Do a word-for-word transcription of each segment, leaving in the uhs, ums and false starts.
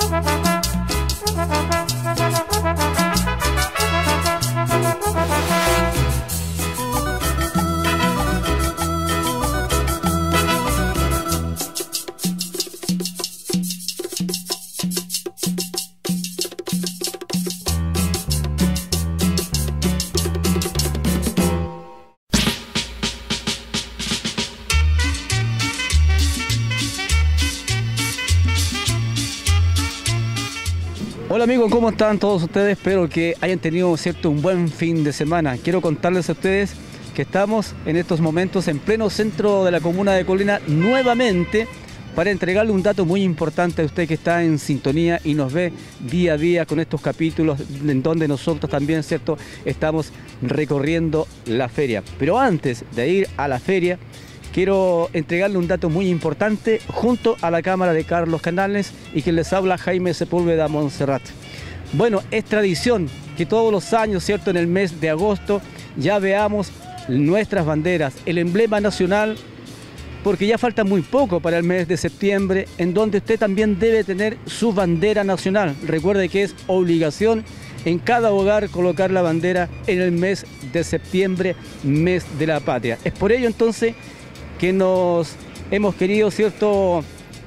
Hola amigos, ¿cómo están todos ustedes? Espero que hayan tenido cierto un buen fin de semana. Quiero contarles a ustedes que estamos en estos momentos en pleno centro de la comuna de Colina nuevamente para entregarle un dato muy importante a usted que está en sintonía y nos ve día a día con estos capítulos en donde nosotros también, ¿cierto?, estamos recorriendo la feria. Pero antes de ir a la feria, quiero entregarle un dato muy importante junto a la cámara de Carlos Canales y quien les habla Jaime Sepúlveda Montserrat. Bueno, es tradición que todos los años, ¿cierto?, en el mes de agosto ya veamos nuestras banderas, el emblema nacional, porque ya falta muy poco para el mes de septiembre, en donde usted también debe tener su bandera nacional. Recuerde que es obligación en cada hogar colocar la bandera en el mes de septiembre, mes de la patria. Es por ello entonces que nos hemos querido, ¿cierto?,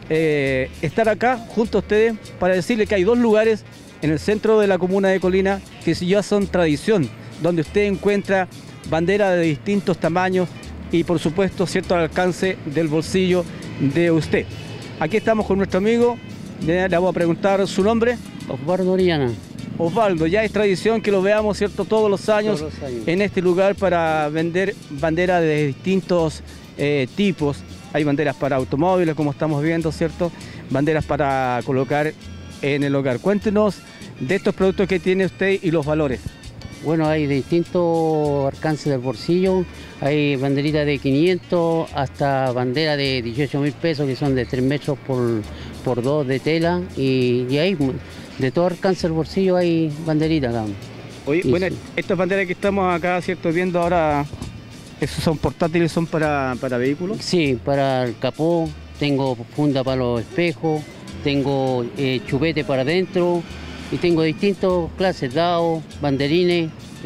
eh, estar acá junto a ustedes para decirles que hay dos lugares en el centro de la comuna de Colina que ya son tradición, donde usted encuentra banderas de distintos tamaños y por supuesto, cierto, al alcance del bolsillo de usted. Aquí estamos con nuestro amigo, le voy a preguntar su nombre. Osvaldo Orellana. Osvaldo, ya es tradición que lo veamos, ¿cierto?, todos los años, todos los años en este lugar para vender banderas de distintos eh, tipos. Hay banderas para automóviles, como estamos viendo, ¿cierto? Banderas para colocar en el hogar. Cuéntenos de estos productos que tiene usted y los valores. Bueno, hay de distintos alcances del bolsillo, hay banderitas de quinientos hasta banderas de dieciocho mil pesos que son de tres metros por, por dos de tela y, y hay de todo alcance del bolsillo hay banderitas acá. Oye, y bueno, sí, estas banderas que estamos acá, ¿cierto?, viendo ahora, ¿esos son portátiles, son para, para vehículos? Sí, para el capó, tengo funda para los espejos, tengo eh, chupete para adentro y tengo distintas clases, dados, banderines. Sí.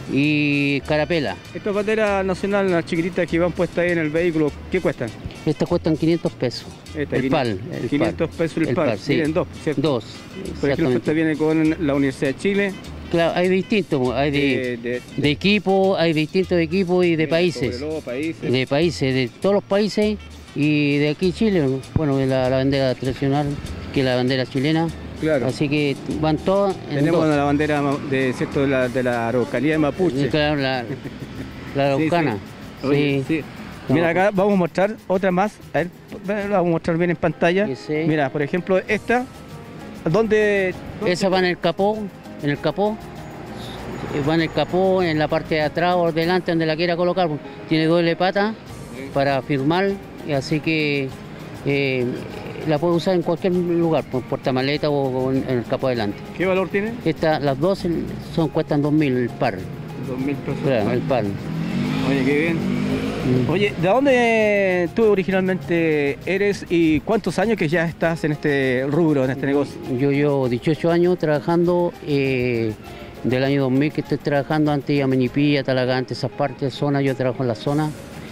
Y carapela. Estas banderas nacionales, las chiquititas que van puestas ahí en el vehículo, ¿qué cuestan? Estas cuestan quinientos pesos. Esta, el pal. El quinientos pal. pesos el, el pal. pal. Sí. Miren, dos, ¿cierto? Dos. Por ejemplo, esta viene con la Universidad de Chile. Claro, hay distintos, hay de, de, de, de equipo, hay distintos equipos y de, de países. Todo, países. De países, de todos los países y de aquí Chile, bueno, de la, la bandera tradicional, que es la bandera chilena. Claro. Así que van todas. Tenemos la bandera de, ¿cierto?, de la, de la Araucanía de Mapuche. Claro, la, la araucana. Sí, sí. Oye, sí. Mira, acá vamos a mostrar otra más. A ver, la vamos a mostrar bien en pantalla. Sí. Mira, por ejemplo, esta. ¿Dónde, dónde? Esa va en el capó, en el capó. Va en el capó, en la parte de atrás o delante, donde la quiera colocar. Tiene doble pata sí, para firmar, así que eh, la puede usar en cualquier lugar, por portamaleta o en el capó adelante. ¿Qué valor tiene? Esta, las dos son, cuestan dos mil el par. dos mil pesos. Claro, el par. Oye, qué bien. Mm. Oye, ¿de dónde tú originalmente eres y cuántos años que ya estás en este rubro, en este negocio? Yo llevo dieciocho años trabajando, eh, del año dos mil que estoy trabajando, antes a Menipilla, Talagante, esas partes, zonas, yo trabajo en la zona.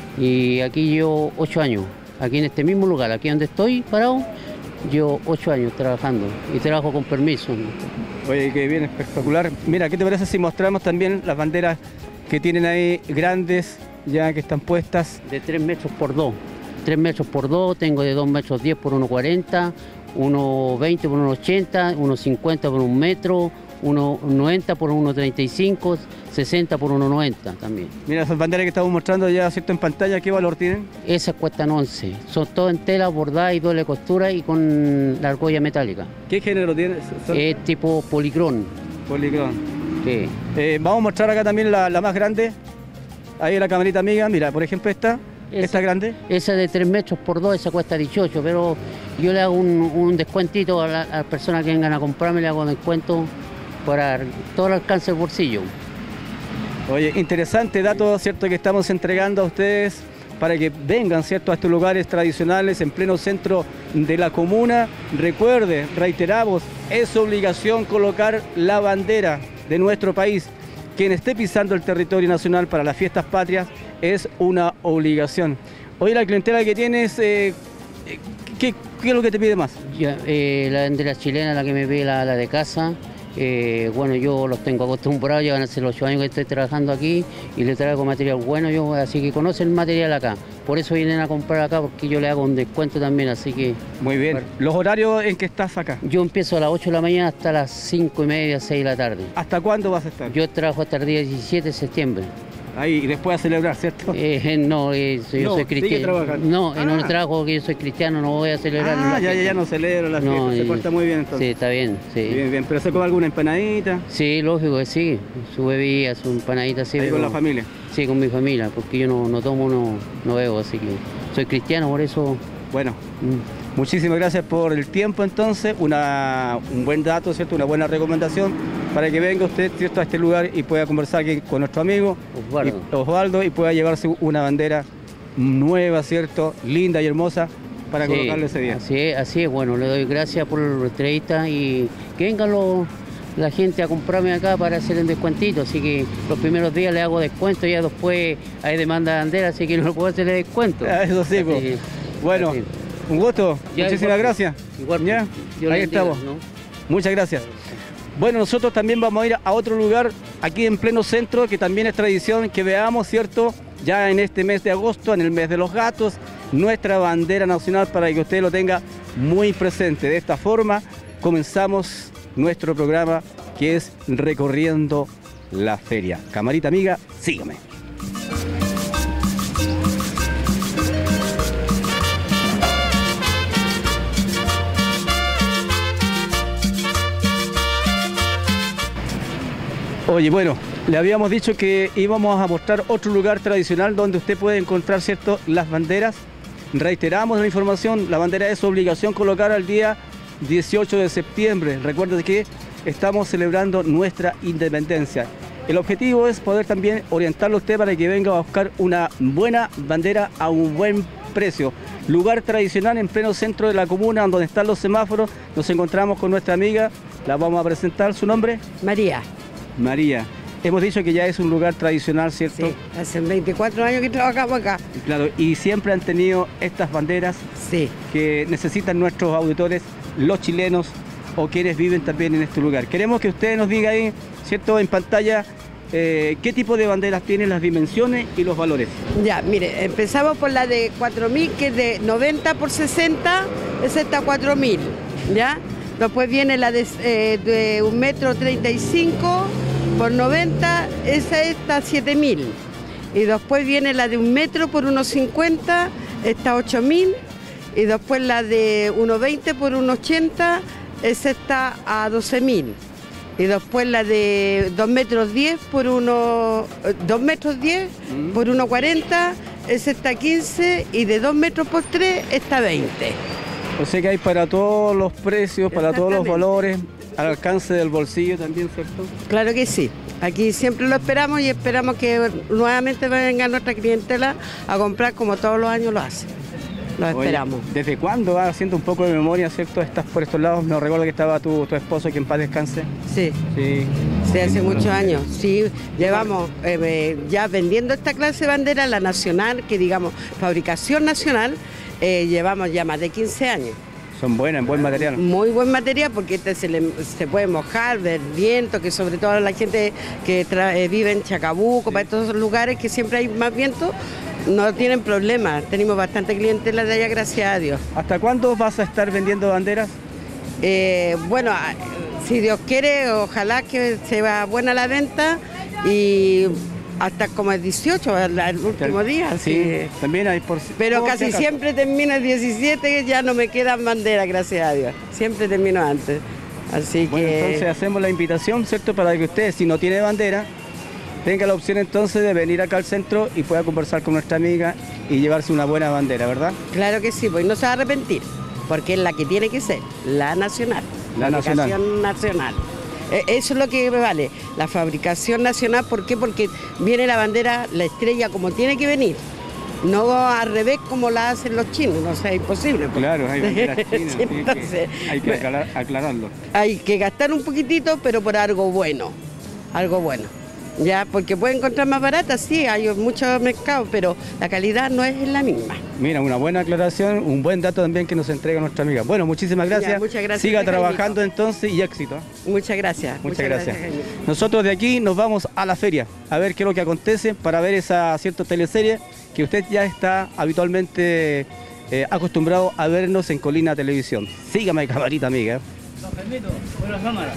Y aquí llevo ocho años. Aquí en este mismo lugar, aquí donde estoy parado, llevo ocho años trabajando y trabajo con permiso. Oye, qué bien, espectacular. Mira, ¿qué te parece si mostramos también las banderas que tienen ahí grandes, ya que están puestas? De tres metros por dos. tres metros por dos, tengo de dos metros diez por uno cuarenta, uno veinte por uno ochenta, uno cincuenta por un metro, uno noventa por uno treinta y cinco, sesenta por uno noventa también. Mira, esas banderas que estamos mostrando ya, ¿cierto?, en pantalla, ¿qué valor tienen? Esas cuestan once, son todas en tela, bordada y doble costura y con la argolla metálica. ¿Qué género tiene? Son... Es tipo policrón. Policrón. Sí. Eh, vamos a mostrar acá también la, la más grande. Ahí la camarita amiga, mira, por ejemplo esta, esa, esta grande. Esa de tres metros por dos, esa cuesta dieciocho, pero yo le hago un, un descuentito a, la, a las personas que vengan a comprarme, le hago un descuento para todo el alcance del bolsillo. Oye, interesante dato, ¿cierto?, que estamos entregando a ustedes para que vengan, ¿cierto?, a estos lugares tradicionales en pleno centro de la comuna. Recuerde, reiteramos, es obligación colocar la bandera de nuestro país. Quien esté pisando el territorio nacional para las fiestas patrias es una obligación. Hoy la clientela que tienes, eh, ¿qué, ¿qué es lo que te pide más? Ya, eh, la bandera chilena, la que me pide la, la de casa. Eh, bueno, yo los tengo acostumbrados, ya van a ser los ocho años que estoy trabajando aquí y le traigo material bueno, yo, así que conocen el material acá. Por eso vienen a comprar acá, porque yo le hago un descuento también, así que... Muy bien. Bueno. ¿Los horarios en que estás acá? Yo empiezo a las ocho de la mañana hasta las cinco y media, seis de la tarde. ¿Hasta cuándo vas a estar? Yo trabajo hasta el día diecisiete de septiembre. Ahí, y después a celebrar, ¿cierto? Eh, no, eh, yo no, soy cristiano. No, ah. en un trabajo porque yo soy cristiano, no voy a celebrar. Ah, ya, ya, ya no celebro la fiesta, no, se porta muy bien entonces. Sí, está bien, sí. Bien, bien, pero ¿se come alguna empanadita? Sí, lógico que sí, su bebida, su empanadita, sí. ¿Ahí con la familia? Sí, con mi familia, porque yo no, no tomo, no, no bebo, así que soy cristiano, por eso... Bueno, mm. muchísimas gracias por el tiempo entonces, una, un buen dato, ¿cierto? Una buena recomendación para que venga usted, ¿cierto?, a este lugar y pueda conversar aquí con nuestro amigo Osvaldo. Y, Osvaldo y pueda llevarse una bandera nueva, ¿cierto?, linda y hermosa para sí, colocarle ese día. Así es, así es, bueno, le doy gracias por la entrevista y que vengan los... la gente a comprarme acá para hacer el descuentito, así que los primeros días le hago descuento, ya después hay demanda de bandera, así que no puedo hacerle descuento. Ah, eso sí, pues. Bueno, así. Un gusto, ya, muchísimas igual, gracias. Igual, ya, ahí estamos. ¿No? Muchas gracias. Bueno, nosotros también vamos a ir a otro lugar aquí en pleno centro, que también es tradición que veamos, ¿cierto?, ya en este mes de agosto, en el mes de los gatos, nuestra bandera nacional para que usted lo tenga muy presente. De esta forma comenzamos nuestro programa, que es Recorriendo la Feria. Camarita amiga, sígame. Oye, bueno, le habíamos dicho que íbamos a mostrar otro lugar tradicional donde usted puede encontrar, ¿cierto?, las banderas. Reiteramos la información, la bandera es obligación colocar al día dieciocho de septiembre. Recuerde que estamos celebrando nuestra independencia. El objetivo es poder también orientarlo a usted para que venga a buscar una buena bandera a un buen precio. Lugar tradicional en pleno centro de la comuna, donde están los semáforos. Nos encontramos con nuestra amiga, la vamos a presentar. ¿Su nombre? María. María. Hemos dicho que ya es un lugar tradicional, ¿cierto? Sí, hace veinticuatro años que trabajamos acá. Claro, y siempre han tenido estas banderas sí. que necesitan nuestros auditores, los chilenos o quienes viven también en este lugar. Queremos que usted nos diga ahí, ¿cierto?, en pantalla, eh, qué tipo de banderas tienen, las dimensiones y los valores. Ya, mire, empezamos por la de cuatro mil, que es de noventa por sesenta, esa está cuatro mil, ¿ya? Después viene la de, eh, de un metro treinta y cinco por noventa, esa está siete mil. Y después viene la de un metro por uno cincuenta, está ocho mil. Y después la de uno veinte por uno ochenta, esa está a doce mil. Y después la de dos metros diez por uno, dos metros diez mm. por uno cuarenta, esa está a quince. Y de dos metros por tres está a veinte. O sea que hay para todos los precios, para todos los valores, al alcance del bolsillo también, ¿cierto? Claro que sí. Aquí siempre lo esperamos y esperamos que nuevamente venga nuestra clientela a comprar como todos los años lo hace. Lo esperamos. Oye, ¿desde cuándo va haciendo un poco de memoria, cierto? Estás por estos lados. Me recuerdo que estaba tu, tu esposo, que en paz descanse. Sí. Sí, sí, hace muchos años. Sí, llevamos eh, ya vendiendo esta clase de bandera, la nacional, que digamos, fabricación nacional, eh, llevamos ya más de quince años. Son buenas, buen material. Muy buen material, porque este se, le, se puede mojar, ver viento, que sobre todo la gente que tra, eh, vive en Chacabuco, sí. Para estos lugares que siempre hay más viento, no tienen problemas. Tenemos bastante clientela de allá, gracias a Dios. ¿Hasta cuándo vas a estar vendiendo banderas? Eh, bueno, si Dios quiere, ojalá que se va buena la venta y hasta como el dieciocho, el, el último día. Sí, sí, también hay por... Pero casi siempre termino el diecisiete, ya no me quedan banderas, gracias a Dios. Siempre termino antes. Así bueno, que... entonces hacemos la invitación, ¿cierto?, para que usted, si no tiene bandera, tenga la opción entonces de venir acá al centro y pueda conversar con nuestra amiga y llevarse una buena bandera, ¿verdad? Claro que sí, pues no se va a arrepentir, porque es la que tiene que ser, la nacional. La, la nacional. nacional. Eso es lo que vale, la fabricación nacional. ¿Por qué? Porque viene la bandera, la estrella como tiene que venir. no al revés como la hacen los chinos, no sea imposible. Pues. Claro, hay banderas chinas, Sí, entonces, que hay que aclarar, aclararlo. Hay que gastar un poquitito, pero por algo bueno, algo bueno. Ya, porque puede encontrar más barata, sí, hay muchos mercados, pero la calidad no es la misma. Mira, una buena aclaración, un buen dato también que nos entrega nuestra amiga. Bueno, muchísimas gracias. Ya, muchas gracias. Siga Jaimito. trabajando entonces y éxito. Muchas gracias. Muchas, gracias. Jaimito. Nosotros de aquí nos vamos a la feria a ver qué es lo que acontece para ver esa cierta teleserie que usted ya está habitualmente eh, acostumbrado a vernos en Colina Televisión. Sígame, camarita amiga. Don Jaimito, por la cámara.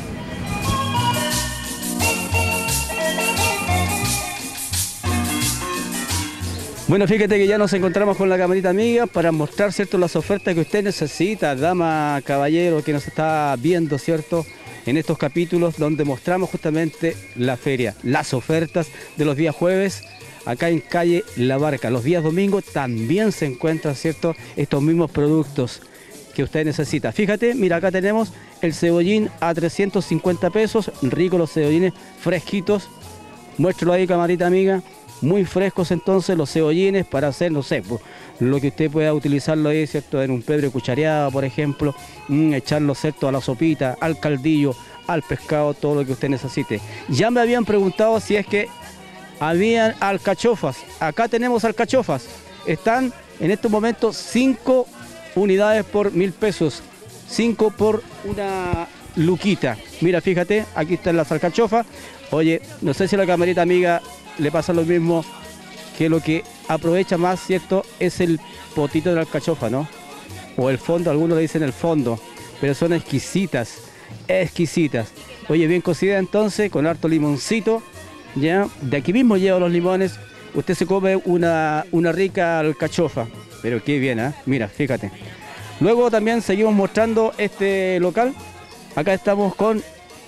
Bueno, fíjate que ya nos encontramos con la camarita amiga para mostrar, ¿cierto?, las ofertas que usted necesita, dama, caballero, que nos está viendo, ¿cierto?, en estos capítulos donde mostramos justamente la feria, las ofertas de los días jueves, acá en calle La Barca. Los días domingos también se encuentran, ¿cierto?, estos mismos productos que usted necesita. Fíjate, mira, acá tenemos el cebollín a trescientos cincuenta pesos, ricos los cebollines, fresquitos. Muéstralo ahí, camarita amiga. Muy frescos entonces los cebollines para hacer, no sé, pues, lo que usted pueda utilizarlo ahí, ¿cierto?, en un pebre cuchareado, por ejemplo, mmm, echarlo, ¿cierto?, a la sopita, al caldillo, al pescado, todo lo que usted necesite. Ya me habían preguntado si es que habían alcachofas. Acá tenemos alcachofas. Están en estos momentos cinco unidades por mil pesos, cinco por una luquita. Mira, fíjate, aquí están las alcachofas. Oye, no sé si a la camarita amiga le pasa lo mismo, que lo que aprovecha más, ¿cierto?, es el potito de la alcachofa, ¿no? O el fondo, algunos le dicen el fondo, pero son exquisitas, exquisitas. Oye, bien cocida entonces, con harto limoncito, ¿ya? De aquí mismo lleva los limones, usted se come una, una rica alcachofa, pero qué bien, ¿eh? Mira, fíjate. Luego también seguimos mostrando este local, acá estamos con,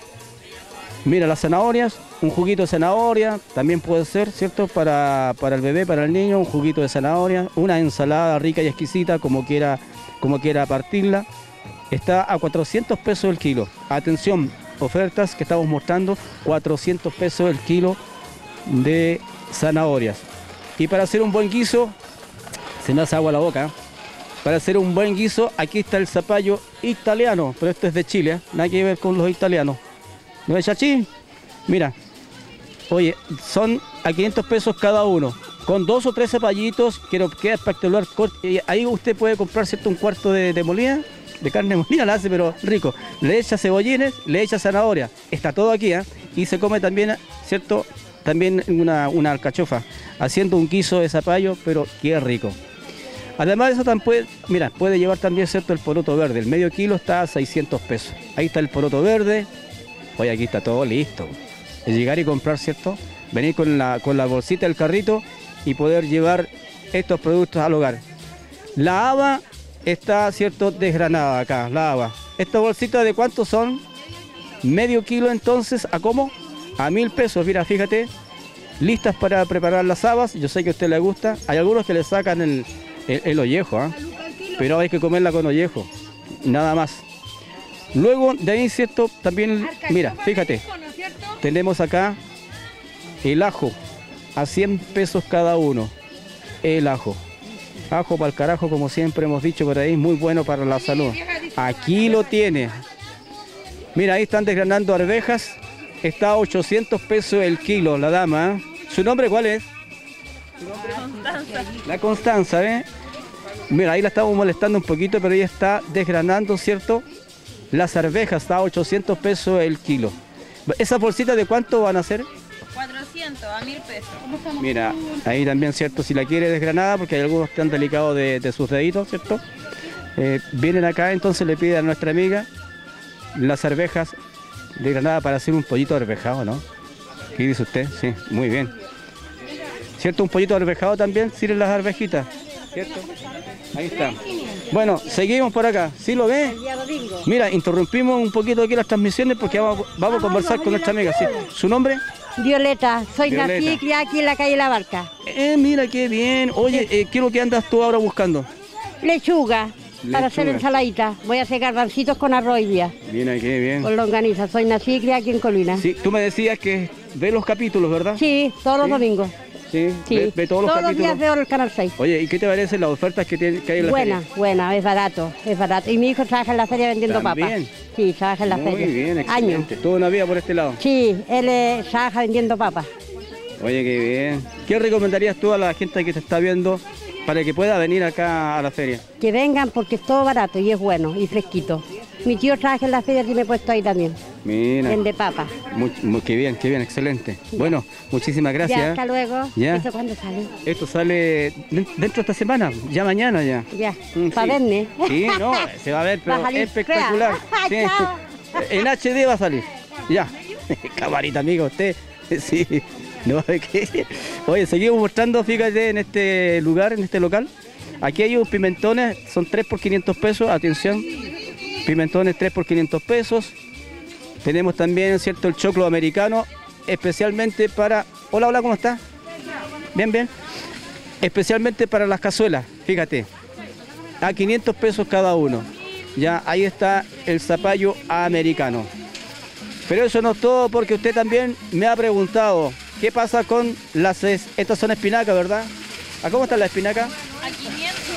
mira, las zanahorias, un juguito de zanahoria, también puede ser, ¿cierto?, para, para el bebé, para el niño, un juguito de zanahoria, una ensalada rica y exquisita, como quiera, como quiera partirla. Está a cuatrocientos pesos el kilo. Atención, ofertas que estamos mostrando, cuatrocientos pesos el kilo de zanahorias. Y para hacer un buen guiso, se me hace agua la boca, ¿eh? Para hacer un buen guiso, aquí está el zapallo italiano, pero este es de Chile, ¿eh? Nada que ver con los italianos. ¿No es chachín? Mira, oye, son a quinientos pesos cada uno, con dos o tres zapallitos, quiero queda espectacular. Ahí usted puede comprar, ¿cierto?, un cuarto de, de molida, de carne molida, la hace, pero rico. Le echa cebollines, le echa zanahoria, está todo aquí, ¿eh? Y se come también, ¿cierto?, también una, una alcachofa, haciendo un guiso de zapallo, pero qué rico. Además de eso, también puede, mira, puede llevar también, ¿cierto?, el poroto verde, el medio kilo está a seiscientos pesos. Ahí está el poroto verde. Oye, aquí está todo listo. Es llegar y comprar, ¿cierto? Venir con la, con la bolsita del carrito y poder llevar estos productos al hogar. La haba está, ¿cierto?, desgranada acá, la haba. ¿Estas bolsitas de cuánto son? Medio kilo entonces, ¿a cómo? A mil pesos, mira, fíjate. Listas para preparar las habas, yo sé que a usted le gusta. Hay algunos que le sacan el, el, el ollejo, ¿eh? Pero hay que comerla con ollejo, nada más. Luego de ahí, ¿cierto?, también, mira, fíjate, tenemos acá el ajo, a cien pesos cada uno, el ajo. Ajo para el carajo, como siempre hemos dicho por ahí, muy bueno para la salud. Aquí lo tiene. Mira, ahí están desgranando arvejas, está a ochocientos pesos el kilo, la dama. ¿Su nombre cuál es? Constanza. La Constanza, ¿eh? Mira, ahí la estamos molestando un poquito, pero ella está desgranando, ¿cierto?, las arvejas, está a ochocientos pesos el kilo. ¿Esas bolsitas de cuánto van a ser? cuatrocientos a mil pesos. Mira, ahí también, ¿cierto? Si la quiere desgranada, porque hay algunos que están delicados de, de sus deditos, ¿cierto? Eh, vienen acá, entonces le pide a nuestra amiga las arvejas desgranadas para hacer un pollito arvejado, ¿no? ¿Qué dice usted? Sí, muy bien. ¿Cierto? Un pollito arvejado también, sirven las arvejitas, ¿cierto? Ahí está. Bueno, seguimos por acá. ¿Sí lo ve? Mira, interrumpimos un poquito aquí las transmisiones porque vamos, vamos a conversar con nuestra amiga. ¿Sí? ¿Su nombre? Violeta, soy Violeta. nacida y criada aquí en la calle La Barca. Eh, mira qué bien. Oye, eh, ¿qué es lo que andas tú ahora buscando? Lechuga, Lechuga. para hacer ensaladita. Voy a hacer garbancitos con arroz y vía, Mira qué bien. con longaniza. Soy nacida y criada aquí en Colina. Sí, tú me decías que ves los capítulos, ¿verdad? Sí, todos los ¿Sí? domingos. Sí, Sí, ve, ve todos los los capítulos. días veo el Canal seis. Oye, ¿y qué te parecen las ofertas que, tiene, que hay en la Buena, feria? buena, es barato, es barato. Y mi hijo trabaja en la feria vendiendo ¿También? papas. Sí, trabaja en la Muy feria. bien, Años. excelente. Toda una vida por este lado. Sí, él eh, trabaja vendiendo papas. Oye, qué bien. ¿Qué recomendarías tú a la gente que te está viendo para que pueda venir acá a la feria? Que vengan porque es todo barato y es bueno y fresquito. Mi tío trabaja en la feria y tiene puesto ahí también. Mira. Vende papas. Muy, muy- qué bien, qué bien, excelente. Bueno, muchísimas gracias. Ya, hasta luego. Ya. ¿Eso cuándo sale? Esto sale den- dentro de esta semana, ya mañana ya. Ya, Mm, para sí. verme. Sí, no, se va a ver, Va pero a salir espectacular. fea. Sí. Chao. En H D va a salir. Ya. Camarita, amigo, usted. Sí. No, es que... Oye, seguimos mostrando, fíjate, en este lugar, en este local. Aquí hay unos pimentones, son tres por quinientos pesos, atención. Pimentones tres por quinientos pesos. Tenemos también, ¿cierto?, el choclo americano, especialmente para... Hola, hola, ¿cómo está? Bien, bien. Especialmente para las cazuelas, fíjate. A quinientos pesos cada uno. Ya, ahí está el zapallo americano. Pero eso no es todo, porque usted también me ha preguntado qué pasa con las... es- Estas son espinacas, ¿verdad? ¿A cómo está la espinaca? A quinientos.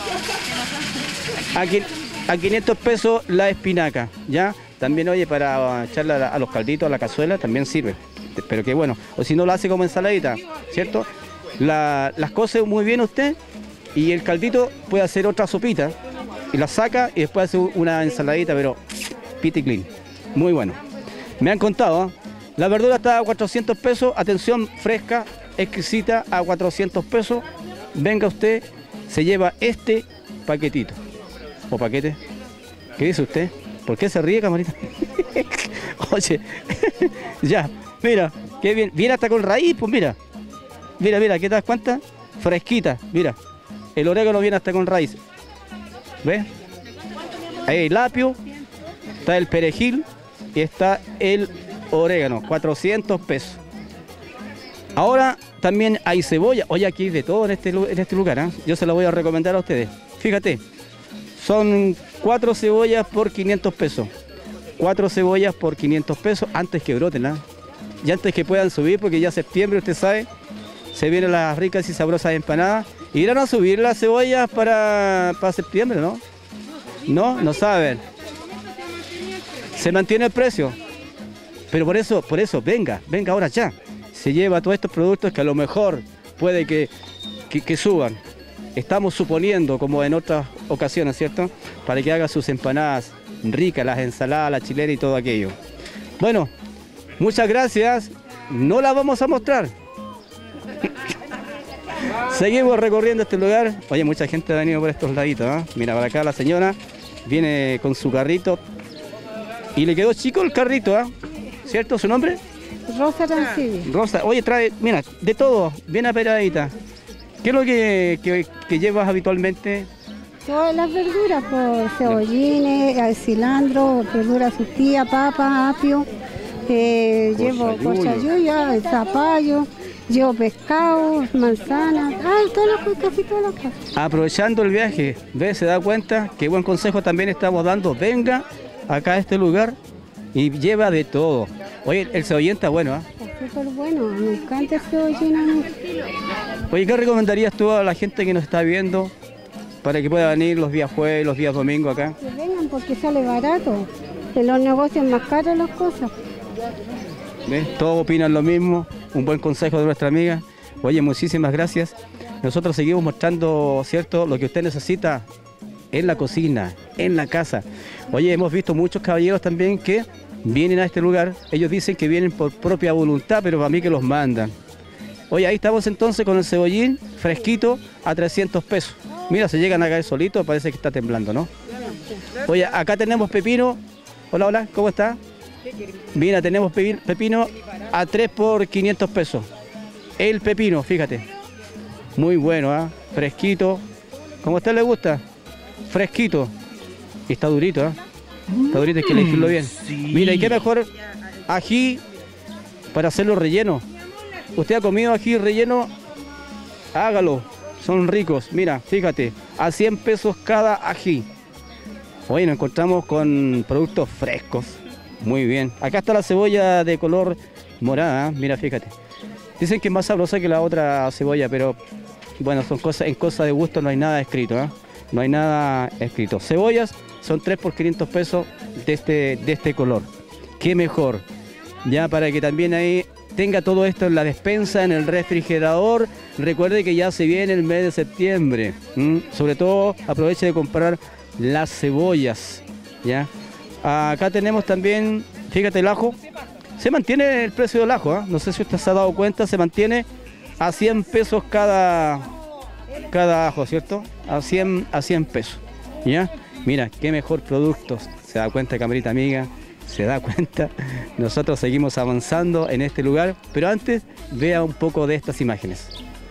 A, qui- a quinientos pesos la espinaca, ¿ya? También, oye, para echarla a, la- a los calditos, a la cazuela, también sirve. Pero que bueno, o si no la hace como ensaladita, ¿cierto? La- las cose muy bien usted y el caldito puede hacer otra sopita y la saca y después hace una ensaladita, pero piti clean. Muy bueno. Me han contado, ¿eh? La verdura está a cuatrocientos pesos, atención, fresca, exquisita, a cuatrocientos pesos. Venga usted, se lleva este paquetito. ¿O paquete? ¿Qué dice usted? ¿Por qué se ríe, camarita? Oye, ya, mira, qué bien. Viene hasta con raíz, pues mira. Mira, mira, ¿qué te das cuenta? Fresquita, mira. El orégano viene hasta con raíz. ¿Ves? Ahí hay el apio, está el perejil y está el orégano, cuatrocientos pesos. Ahora también hay cebolla. Oye, aquí hay de todo en este, lu- en este lugar, ¿eh? Yo se la voy a recomendar a ustedes. Fíjate, son cuatro cebollas por quinientos pesos. Cuatro cebollas por quinientos pesos antes que broten, ¿ah? Y antes que puedan subir, porque ya septiembre, usted sabe, se vienen las ricas y sabrosas empanadas. ¿Irán a subir las cebollas para, para septiembre, no? No, no saben. Se mantiene el precio. Pero por eso, por eso, venga, venga ahora ya. Se lleva todos estos productos que a lo mejor puede que, que, que suban. Estamos suponiendo, como en otras ocasiones, ¿cierto? Para que haga sus empanadas ricas, las ensaladas, la chilena y todo aquello. Bueno, muchas gracias. No las vamos a mostrar. Seguimos recorriendo este lugar. Oye, mucha gente ha venido por estos laditos, ¿eh? Mira, para acá la señora viene con su carrito. Y le quedó chico el carrito, ¿ah? ¿Cierto? ¿Su nombre? Rosa Rancillo. Rosa. Oye, trae, mira, de todo, bien aperadita. ¿Qué es lo que, que- que llevas habitualmente? Todas las verduras, por cebollines, eh, cilantro, verduras surtidas, papa, apio, eh, llevo Cochayuyo. cochayuya, zapallo, llevo pescado, manzana, ah, todas las cosas, casi todas las cosas. Aprovechando el viaje, ¿ves? Se da cuenta qué buen consejo también estamos dando. Venga acá a este lugar y lleva de todo. Oye, el cebollín está bueno, ¿ah? Está súper bueno, me encanta el cebollín a mí. Oye, ¿qué recomendarías tú a la gente que nos está viendo para que pueda venir los días jueves, los días domingos acá? Que vengan porque sale barato, en los negocios más caros las cosas. ¿Ves? Todos opinan lo mismo. Un buen consejo de nuestra amiga. Oye, muchísimas gracias. Nosotros seguimos mostrando, ¿cierto?, lo que usted necesita en la cocina, en la casa. Oye, hemos visto muchos caballeros también que vienen a este lugar. Ellos dicen que vienen por propia voluntad, pero para mí que los mandan. Oye, ahí estamos entonces con el cebollín fresquito a trescientos pesos. Mira, se llegan a caer solito, parece que está temblando, ¿no? Oye, acá tenemos pepino. Hola, hola, ¿cómo está? Mira, tenemos pepi- pepino a tres por quinientos pesos. El pepino, fíjate. Muy bueno, ¿ah? Fresquito. Como a usted le gusta. Fresquito. Y está durito, ¿ah? Está durito, hay que elegirlo bien. Mira, ¿y qué mejor ají para hacerlo relleno? ¿Usted ha comido ají relleno? Hágalo. Son ricos. Mira, fíjate. A cien pesos cada ají. Hoy nos encontramos con productos frescos. Muy bien. Acá está la cebolla de color morada. ¿eh? Mira, fíjate. Dicen que es más sabrosa que la otra cebolla, pero bueno, son cosas, en cosas de gusto no hay nada escrito, ¿eh? No hay nada escrito. Cebollas son tres por quinientos pesos de este, de este color. Qué mejor. Ya para que también ahí tenga todo esto en la despensa, en el refrigerador. Recuerde que ya se viene el mes de septiembre. ¿m? Sobre todo aproveche de comprar las cebollas. ¿Ya? Acá tenemos también, fíjate, el ajo. Se mantiene el precio del ajo, ¿eh? No sé si usted se ha dado cuenta, se mantiene a cien pesos cada, cada ajo, ¿cierto? A cien, a cien pesos. ¿Ya? Mira, qué mejor producto. Se da cuenta, camarita amiga. Se da cuenta, nosotros seguimos avanzando en este lugar, pero antes vea un poco de estas imágenes.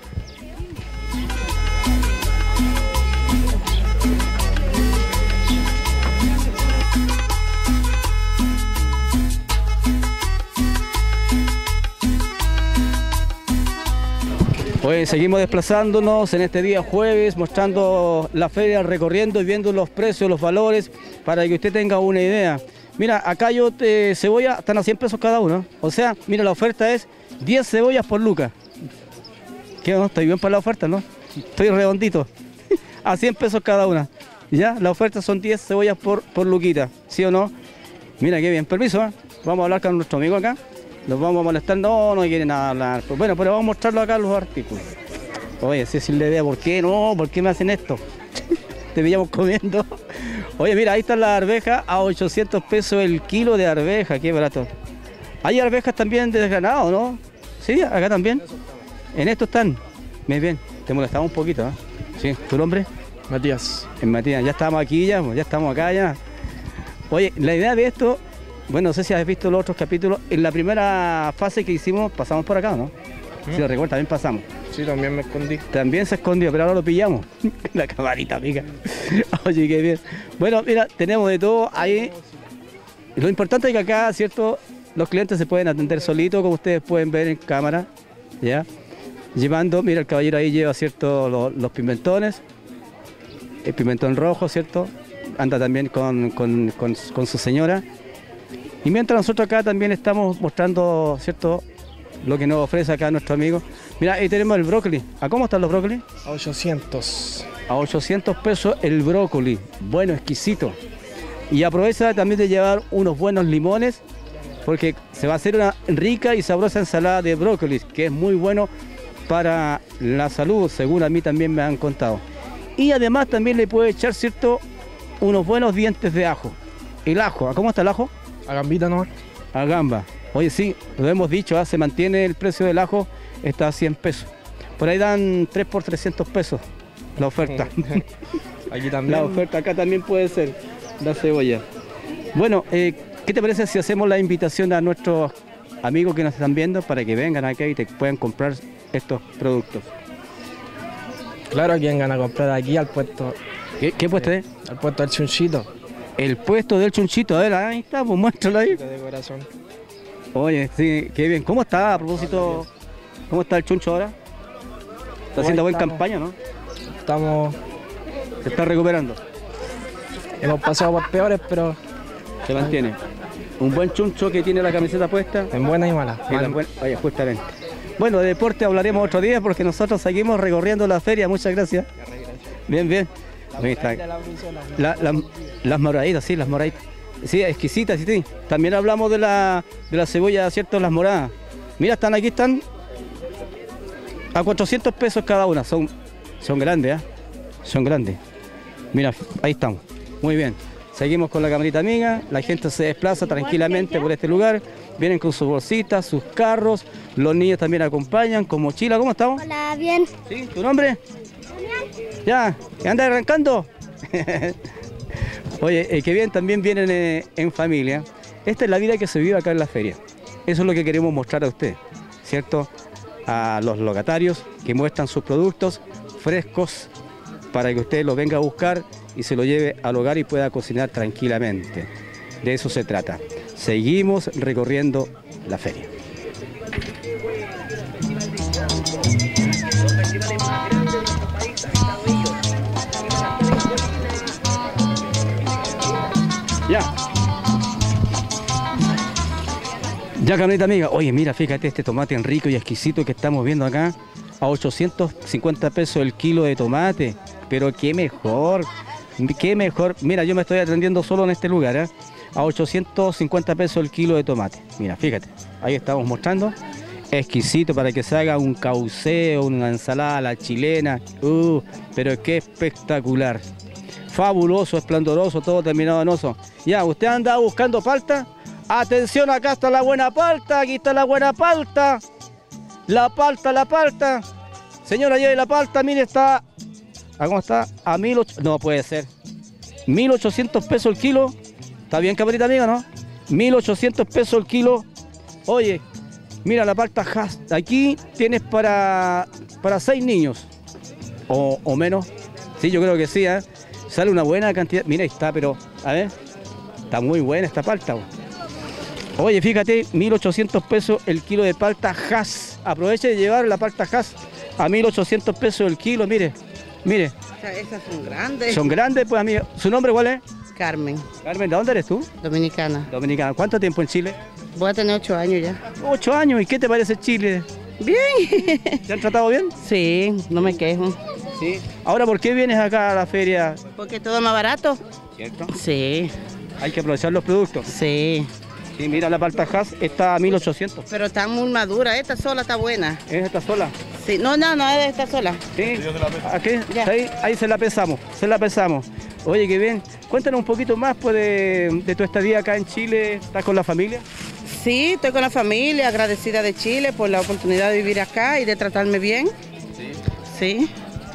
Hoy seguimos desplazándonos en este día jueves, mostrando la feria, recorriendo y viendo los precios, los valores, para que usted tenga una idea. Mira, acá yo te, cebolla están a cien pesos cada uno. O sea, mira, la oferta es diez cebollas por lucas. ¿Qué no? Estoy bien para la oferta, ¿no? Estoy redondito. A cien pesos cada una. Ya, la oferta son diez cebollas por, por luquita. ¿Sí o no? Mira, qué bien. Permiso, ¿eh? Vamos a hablar con nuestro amigo acá. Nos vamos a molestar. No, no quiere nada hablar. Pues bueno, pero vamos a mostrarlo acá los artículos. Oye, si es la idea, ¿por qué no? ¿Por qué me hacen esto? Te veíamos comiendo. Oye, mira, ahí están las arvejas a ochocientos pesos el kilo de arveja, qué barato. Hay arvejas también de desgranado, ¿no? Sí, acá también. En esto están. Muy bien, te molestamos un poquito, ¿eh? Sí, ¿tu nombre? Matías. En Matías, ya estamos aquí ya, ya estamos acá ya. Oye, la idea de esto, bueno, no sé si has visto los otros capítulos, en la primera fase que hicimos pasamos por acá, ¿no? ¿Mm? Si lo recuerdas, también pasamos. Sí, también me escondí. También se escondió, pero ahora lo pillamos. La camarita, amiga. Oye, qué bien. Bueno, mira, tenemos de todo ahí. Lo importante es que acá, ¿cierto? Los clientes se pueden atender solitos, como ustedes pueden ver en cámara. ¿Ya? Llevando, mira, el caballero ahí lleva, ¿cierto? Los, los pimentones. El pimentón rojo, ¿cierto? Anda también con, con, con, con su señora. Y mientras nosotros acá también estamos mostrando, ¿cierto? Lo que nos ofrece acá nuestro amigo. Mira, ahí tenemos el brócoli. ¿A cómo están los brócolis? A ochocientos. A ochocientos pesos el brócoli. Bueno, exquisito. Y aprovecha también de llevar unos buenos limones, porque se va a hacer una rica y sabrosa ensalada de brócolis, que es muy bueno para la salud, según a mí también me han contado. Y además también le puede echar, ¿cierto?, unos buenos dientes de ajo. El ajo, ¿a cómo está el ajo? A gambita no. A gamba. Oye, sí, lo hemos dicho, ¿eh? Se mantiene el precio del ajo, está a cien pesos. Por ahí dan tres por trescientos pesos la oferta. Aquí también. La oferta acá también puede ser la cebolla. Bueno, eh, ¿qué te parece si hacemos la invitación a nuestros amigos que nos están viendo para que vengan acá y te puedan comprar estos productos? Claro, que vengan a comprar aquí al puesto. ¿Qué, qué puesto es? Al puesto del Chunchito. El puesto del Chunchito, a ver, ahí está, pues muéstralo ahí. De corazón. Oye, sí, qué bien. ¿Cómo está a propósito? ¿Cómo está el chuncho ahora? Está haciendo buena campaña, ¿no? Estamos... Se está recuperando. Hemos pasado por peores, pero... Se mantiene. Un buen chuncho que tiene la camiseta puesta. En buena y mala. En la buena, oye, justamente. Bueno, de deporte hablaremos otro día porque nosotros seguimos recorriendo la feria. Muchas gracias. Bien, bien. Ahí está. La, la, las moraditas, sí, las moraditas. Sí, exquisitas, sí, sí. También hablamos de la, de la cebolla, ¿cierto? Las moradas. Mira, están aquí, están a cuatrocientos pesos cada una. Son, son grandes, ¿eh? Son grandes. Mira, ahí estamos. Muy bien. Seguimos con la camarita amiga. La gente se desplaza tranquilamente por este lugar. Vienen con sus bolsitas, sus carros. Los niños también acompañan con mochila. ¿Cómo estamos? Hola, bien. ¿Sí? ¿Tu nombre? ¿Ya? ¿Andas arrancando? Oye, eh, qué bien, también vienen eh, en familia. Esta es la vida que se vive acá en la feria. Eso es lo que queremos mostrar a usted, ¿cierto? A los locatarios que muestran sus productos frescos para que usted los venga a buscar y se lo lleve al hogar y pueda cocinar tranquilamente. De eso se trata. Seguimos recorriendo la feria. Ya. Ya, Carmelita amiga, oye, mira, fíjate este tomate rico y exquisito que estamos viendo acá, a ochocientos cincuenta pesos el kilo de tomate, pero qué mejor, qué mejor, mira, yo me estoy atendiendo solo en este lugar, ¿eh? A ochocientos cincuenta pesos el kilo de tomate, mira, fíjate, ahí estamos mostrando, exquisito para que se haga un cauceo, una ensalada a la chilena, uh, pero qué espectacular, fabuloso, esplendoroso, todo terminado en oso. Ya, ¿usted anda buscando palta? Atención, acá está la buena palta, aquí está la buena palta. La palta, la palta. Señora, lleve la palta, mire, está... ¿A cómo está? A mil ochocientos... No puede ser. mil ochocientos pesos el kilo. ¿Está bien, camarita amiga, no? mil ochocientos pesos el kilo. Oye, mira la palta Hass. Aquí tienes para, para seis niños. O, o menos. Sí, yo creo que sí, ¿eh? Sale una buena cantidad. Mira, ahí está, pero... A ver. Está muy buena esta palta, ¿no? Oye, fíjate, mil ochocientos pesos el kilo de palta Hass. Aproveche de llevar la palta Hass a mil ochocientos pesos el kilo, mire, mire. O sea, esas son grandes. Son grandes, pues, amigo. ¿Su nombre cuál es? Carmen. Carmen, ¿de dónde eres tú? Dominicana. Dominicana. ¿Cuánto tiempo en Chile? Voy a tener ocho años ya. Ocho años. ¿Y qué te parece Chile? Bien. ¿Te han tratado bien? Sí, no me quejo. Sí. Ahora, ¿por qué vienes acá a la feria? Porque todo es más barato. ¿Cierto? Sí. Hay que aprovechar los productos. Sí. Sí, mira, la palta Hass está a mil ochocientos. Pero está muy madura, esta sola está buena. ¿Es esta sola? Sí, no, no, no es de esta sola. Sí, aquí, ahí, ahí se la pesamos, se la pesamos. Oye, qué bien. Cuéntanos un poquito más pues, de, de tu estadía acá en Chile. ¿Estás con la familia? Sí, estoy con la familia, agradecida de Chile por la oportunidad de vivir acá y de tratarme bien. Sí. Sí.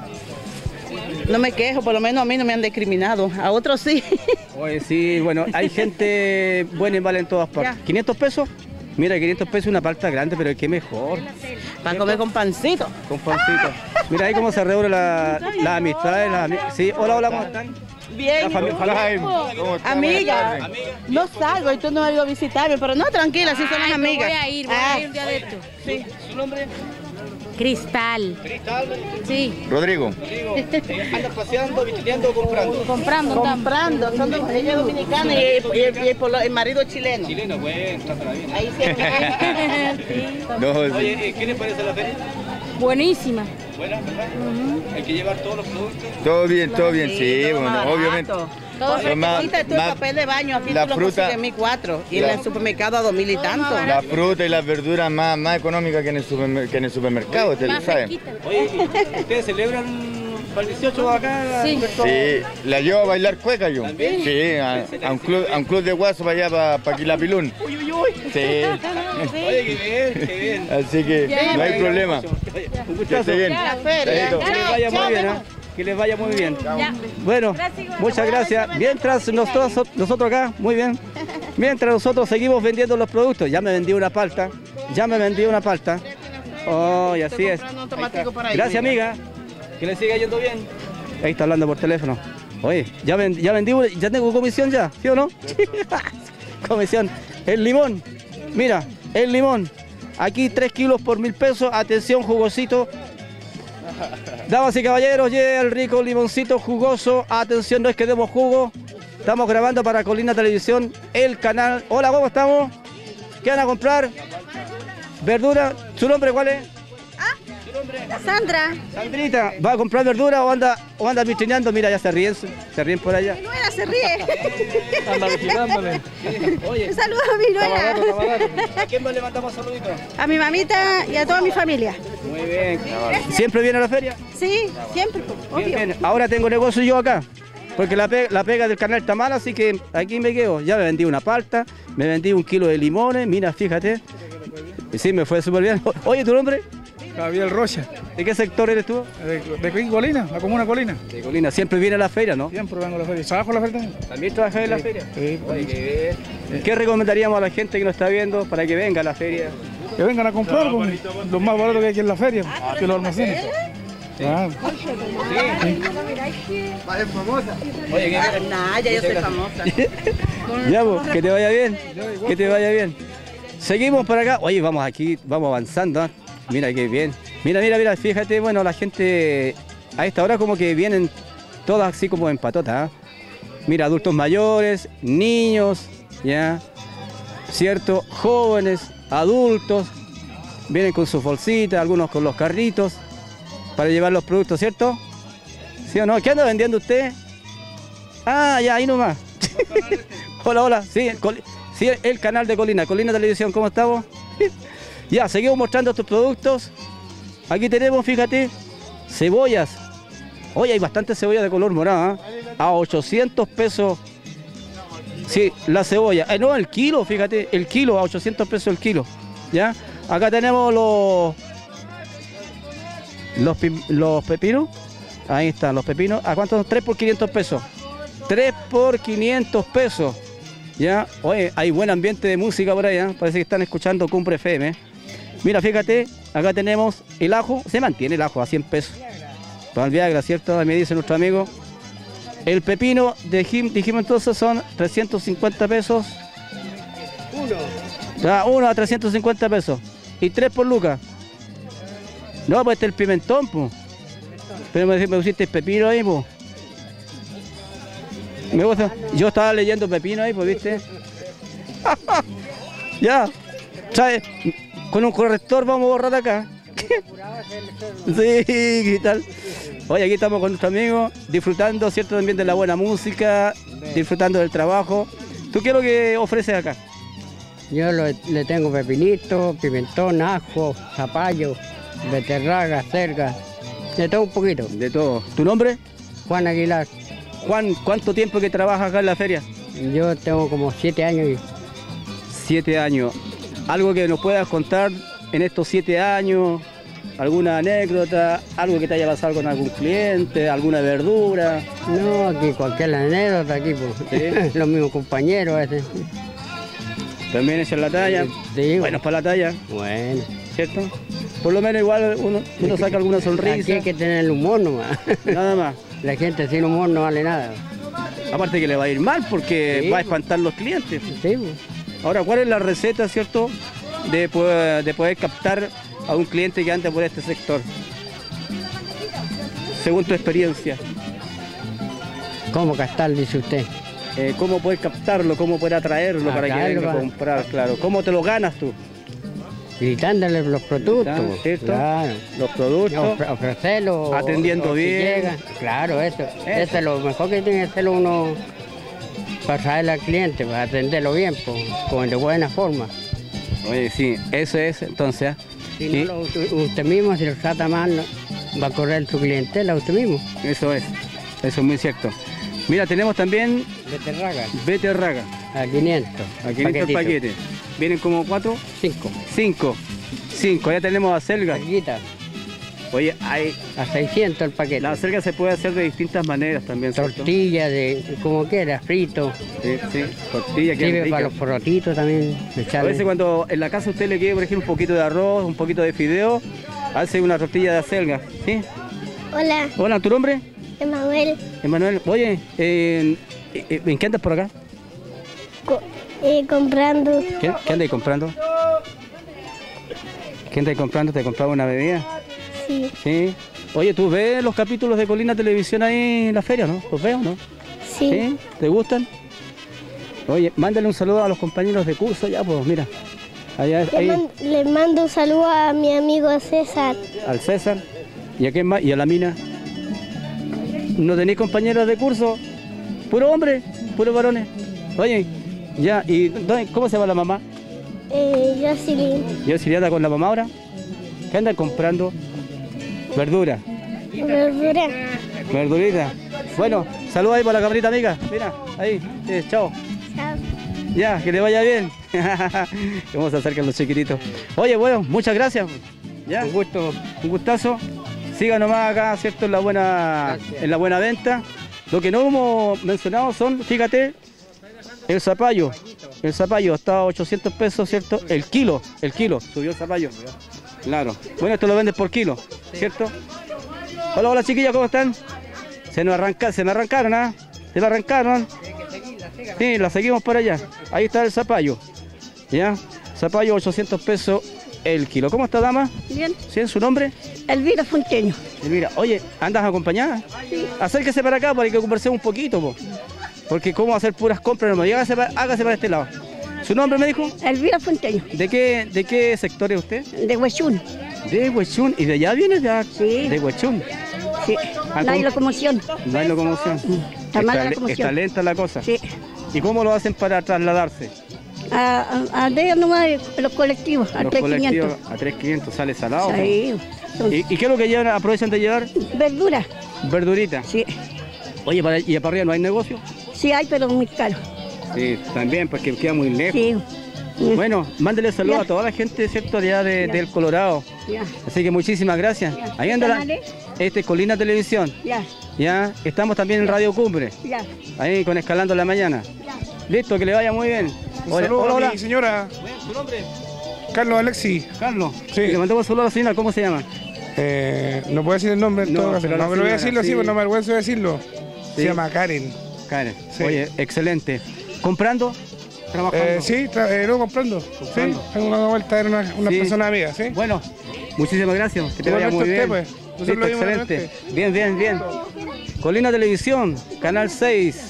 No me quejo, por lo menos a mí no me han discriminado, a otros sí. Oye, sí, bueno, hay gente buena y mala en todas partes. Ya. ¿quinientos pesos? Mira, quinientos pesos una palta grande, pero qué mejor. Para comer con pancito. Con pancito. Mira ahí cómo se reúne la, la amistad. La, ami- sí, hola, hola, ¿cómo están? Bien, La fami- ¿cómo estás? Amiga, no salgo y tú no has ido a visitarme, pero no, tranquila, sí son las Ay, pero amigas. voy a ir, voy Ah, a ir un día de esto. Sí, ¿su nombre? Cristal. Cristal. Sí. Rodrigo. Digo, ¿andas paseando, visitando o comprando? Comprando, estamos. comprando, son dos- ella es dominicana y, el- y el, y el polo- el marido es chileno. Chileno, bueno, trátala bien. Ahí siempre. No, Oye, ¿qué les parece la feria? Buenísima. Buena, ¿verdad? Hay que llevar todos los productos. todo bien, todo bien, sí, todo bueno, más obviamente. barato. Todo Lo más- Ahorita tú el más- papel de baño, aquí la tú lo fruta- consigues en mil cuatro y la- en el supermercado a dos mil y tanto. La fruta y las verduras más, más económicas que en el, supermer- que en el supermercado, usted lo Más sabe. fresquita. Oye, ¿y ¿ustedes celebran para el dieciocho acá? Sí. Sí, la llevo a bailar cueca yo. ¿También? Sí, a, a un club, a un club de guaso para allá, para, para Quilapilún. Uy, uy, uy. Sí, Oye, qué bien, qué bien. así que no hay problema. Oye, un Que gustazo. esté bien. La feria. Chaito. Que les vaya muy bien, ¿eh? Que les vaya muy bien. Ya. Bueno, Gracias. muchas gracias. Mientras nosotros, nosotros acá, muy bien. Mientras nosotros seguimos vendiendo los productos, ya me vendí una palta, ya me vendí una palta. Oh, y así Estoy es. comprando un Ahí tomatico está. por ahí, Gracias, mira. amiga. Que le siga yendo bien. Ahí está hablando por teléfono. Oye, ya, ven- ya vendí, una- ya tengo comisión ya, ¿sí o no? Comisión. El limón. Mira, el limón. Aquí tres kilos por mil pesos. Atención, jugosito. Damas y caballeros, lleve el rico limoncito jugoso. Atención, no es que demos jugo. Estamos grabando para Colina Televisión, el canal. Hola, ¿cómo estamos? ¿Qué van a comprar? ¿Verdura? ¿Su nombre cuál es? Sandra. Sandrita, ¿va a comprar verdura o anda, o anda vitrineando? Mira, ya se ríen, se ríen por allá. Nuera se ríe. Anda vitrineándole. Oye, Saludos a mi está nuera. barato, está barato. ¿A quién más le mandamos saluditos? A mi mamita y a toda mi familia. Muy bien. ¿Siempre viene a la feria? Sí, siempre, Bien, obvio. bien. Ahora tengo negocio yo acá, porque la, pe- la pega del canal está mala, así que aquí me quedo. Ya me vendí una palta, me vendí un kilo de limones, mira, fíjate. Y sí, me fue súper bien. Oye, ¿tu nombre? Gabriel Rocha, ¿De qué sector eres tú? de, de aquí, Colina, la comuna Colina. De Colina. Siempre viene a la feria, ¿no? Siempre vengo a la feria. ¿Trabajo en la feria también? ¿También trabajas en la feria? Sí, Oye, qué bien. ¿Qué recomendaríamos a la gente que nos está viendo para que venga a la feria? que vengan a comprar pues, los más baratos que hay aquí en la feria, que los almacenes. Ah, Oye, qué Nah, ya yo soy famosa. Ya, pues, que te vaya bien, que te vaya bien. Seguimos para acá. Oye, vamos aquí, vamos avanzando. ¿ah? Mira qué bien. Mira, mira, mira, fíjate, bueno, la gente a esta hora como que vienen todas así como en patota. ¿ah? Mira, adultos mayores, niños, ya. ¿cierto? Jóvenes, adultos, vienen con sus bolsitas, algunos con los carritos, para llevar los productos, ¿cierto? ¿Sí o no? ¿Qué anda vendiendo usted? Ah, ya, ahí nomás. Hola, hola, sí, Col sí, el canal de Colina, Colina Televisión, ¿cómo estamos? Ya, seguimos mostrando estos productos. Aquí tenemos, fíjate, cebollas. Hoy hay bastante cebolla de color morado, ¿eh? A ochocientos pesos. Sí, la cebolla. Eh, no, el kilo, fíjate, el kilo, a ochocientos pesos el kilo. ¿Ya? Acá tenemos los, los, los pepinos. Ahí están los pepinos. ¿A cuánto son? tres por quinientos pesos. tres por quinientos pesos. ¿Ya? Oye, hay buen ambiente de música por allá. Parece que están escuchando Cumbre F M. Mira, fíjate, acá tenemos el ajo. Se mantiene el ajo a cien pesos. Para el Viagra, ¿cierto? Me dice nuestro amigo. El pepino, de Jim, dijimos entonces, son trescientos cincuenta pesos. Uno. Ah, uno a trescientos cincuenta pesos. Y tres por lucas. No, pues este es el pimentón, pues. Pero me, me pusiste el pepino ahí, pues. Me gusta. Yo estaba leyendo pepino ahí, pues, ¿viste? Ya. ¿Sabes? Con un corrector vamos a borrar acá. Sí, ¿qué tal? Hoy aquí estamos con nuestro amigo, disfrutando, ¿cierto? También de la buena música, disfrutando del trabajo. ¿Tú qué es lo que ofreces acá? Yo lo, le tengo pepinito, pimentón, ajo, zapallo, beterraga, cerga, de todo un poquito. De todo. ¿Tu nombre? Juan Aguilar. Juan, ¿cuánto tiempo que trabajas acá en la feria? Yo tengo como siete años. Y... Siete años. ¿Algo que nos puedas contar en estos siete años? ¿Alguna anécdota? ¿Algo que te haya pasado con algún cliente? ¿Alguna verdura? No, aquí cualquier anécdota, aquí, pues. ¿Sí? Los mismos compañeros. Ese. ¿También echan la talla? Sí. Buenos para la talla. Bueno. ¿Cierto? Por lo menos igual uno, uno saca alguna sonrisa. Aquí hay que tener el humor nomás. Nada más. La gente sin humor no vale nada. Aparte que le va a ir mal porque sí, va a espantar los clientes. Sí, pues. Ahora, ¿cuál es la receta, cierto, de poder, de poder captar a un cliente que anda por este sector? Según tu experiencia. ¿Cómo captar, dice usted? Eh, ¿Cómo poder captarlo? ¿Cómo poder atraerlo para que venga a comprar? Claro. ¿Cómo te lo ganas tú? Gritándole los productos. ¿Cierto? Claro. Los productos. Of ofrecerlo. Atendiendo o, bien. Si llega. Claro, eso. eso. Eso es lo mejor que tiene que hacerlo uno para traerle al cliente, para atenderlo bien, pues, con de buena forma. Oye, sí, eso es, entonces. Si no, lo, usted mismo, si lo trata mal, va a correr su clientela usted mismo. Eso es, eso es muy cierto. Mira, tenemos también... Beterraga. Beterraga. A quinientos. A quinientos el paquete. ¿Vienen como cuatro? Cinco. Cinco. Cinco. Ya tenemos acelga. Acelguita. Oye, hay... A seiscientos el paquete. La acelga se puede hacer de distintas maneras también, ¿cierto? Tortilla, de como quiera, frito. Sí, sí. Tortilla que sirve para los porotitos también. A veces cuando en la casa usted le quede, por ejemplo, un poquito de arroz, un poquito de fideo, hace una tortilla de acelga, ¿sí? Hola. Hola, ¿tu nombre? Emanuel. Emanuel, oye, eh, eh, ¿en qué andas por acá? Co eh, comprando. ¿Qué, ¿Qué andas comprando? ¿Qué andas comprando? ¿Te compraba una bebida? Sí. Sí. Oye, ¿tú ves los capítulos de Colina Televisión ahí en la feria, no? ¿Los veo, no? Sí. ¿Sí? ¿Te gustan? Oye, mándale un saludo a los compañeros de curso ya, pues mira. Allá, le, ahí. man le mando un saludo a mi amigo César. Al César. ¿Y a quién más? ¿Y a la Mina? ¿No tenéis compañeros de curso? Puro hombre, puro varones. Oye, ya, ¿y dónde, cómo se llama la mamá? Eh, Jocelyn. ¿Jocelyn anda con la mamá ahora? ¿Qué andan comprando? Verdura. Verdura. Verdurita. Bueno, saludos ahí para la camarita amiga. Mira, ahí, eh, chao. Chao. Ya, que le vaya bien. Vamos a acercar los chiquititos. Oye, bueno, muchas gracias. Ya. Un gusto. Un gustazo. Siga nomás acá, ¿cierto? En la buena, en la buena venta. Lo que no hemos mencionado son, fíjate, el zapallo. El zapallo está a ochocientos pesos, ¿cierto? El kilo, el kilo, subió el zapallo. Claro. Bueno, esto lo vendes por kilo, ¿cierto? Hola, hola chiquillas, ¿cómo están? Se nos arranca, se me arrancaron, ¿ah? Se me arrancaron. Sí, la seguimos para allá. Ahí está el zapallo. ¿Ya? Zapallo, ochocientos pesos el kilo. ¿Cómo está, dama? Bien. ¿Sí? ¿Su nombre? Elvira Fonteño. Elvira, oye, ¿andas acompañada? Sí. Acérquese para acá para que conversemos un poquito, po. Porque cómo hacer puras compras, no, hágase para, hágase para este lado. ¿Su nombre me dijo? Elvira Fonteño. ¿De qué, de qué sector es usted? De Huechún. De Huechún. ¿Y de allá viene? De, sí. De Huechún. Sí. Ah, no hay ¿cómo? locomoción. No hay locomoción. Está mala la le- locomoción. está lenta la cosa. Sí. ¿Y cómo lo hacen para trasladarse? A, a, a de ellos nomás los colectivos, a Los tres colectivos quinientos. a tres quinientos sale salado. Sí. Son ¿Y, ¿Y qué es lo que llevan, aprovechan de llevar? verduras. Verdurita. Sí. Oye, para, ¿y para arriba no hay negocio? Sí hay, pero muy caro. Sí, también, porque queda muy lejos. Sí. Bueno, mándele saludos Ya. a toda la gente, ¿cierto?, allá de, Ya. del Colorado. Ya. Así que muchísimas gracias. Ya. Ahí anda la, ¿Canales? este es Colina Televisión. Ya. Ya, estamos también en Radio Cumbre, Ya. ahí con Escalando la Mañana. Listo, que le vaya muy bien. Un Hola, saludo hola, a hola. mi señora. ¿Tu nombre? Carlos Alexi. Carlos. Sí. Le mandamos un saludo a la señora, ¿cómo se llama? Eh, no puedo decir el nombre en No, todo caso. pero No, la pero voy a señora, decirlo sí. así, pero no me avergüenzo de decirlo. Sí. Se llama Karen. Karen. Sí. Oye, excelente. ¿Comprando? ¿Trabajando? Eh, sí, tra- eh, no, comprando. Comprando. Sí, tengo una vuelta, era una, una Sí. persona amiga, ¿sí? Bueno, muchísimas gracias. Que te vaya muy Igualmente bien. usted, pues. Nosotros Listo, lo vimos excelente. Bien, bien, bien. Colina Televisión, Canal seis.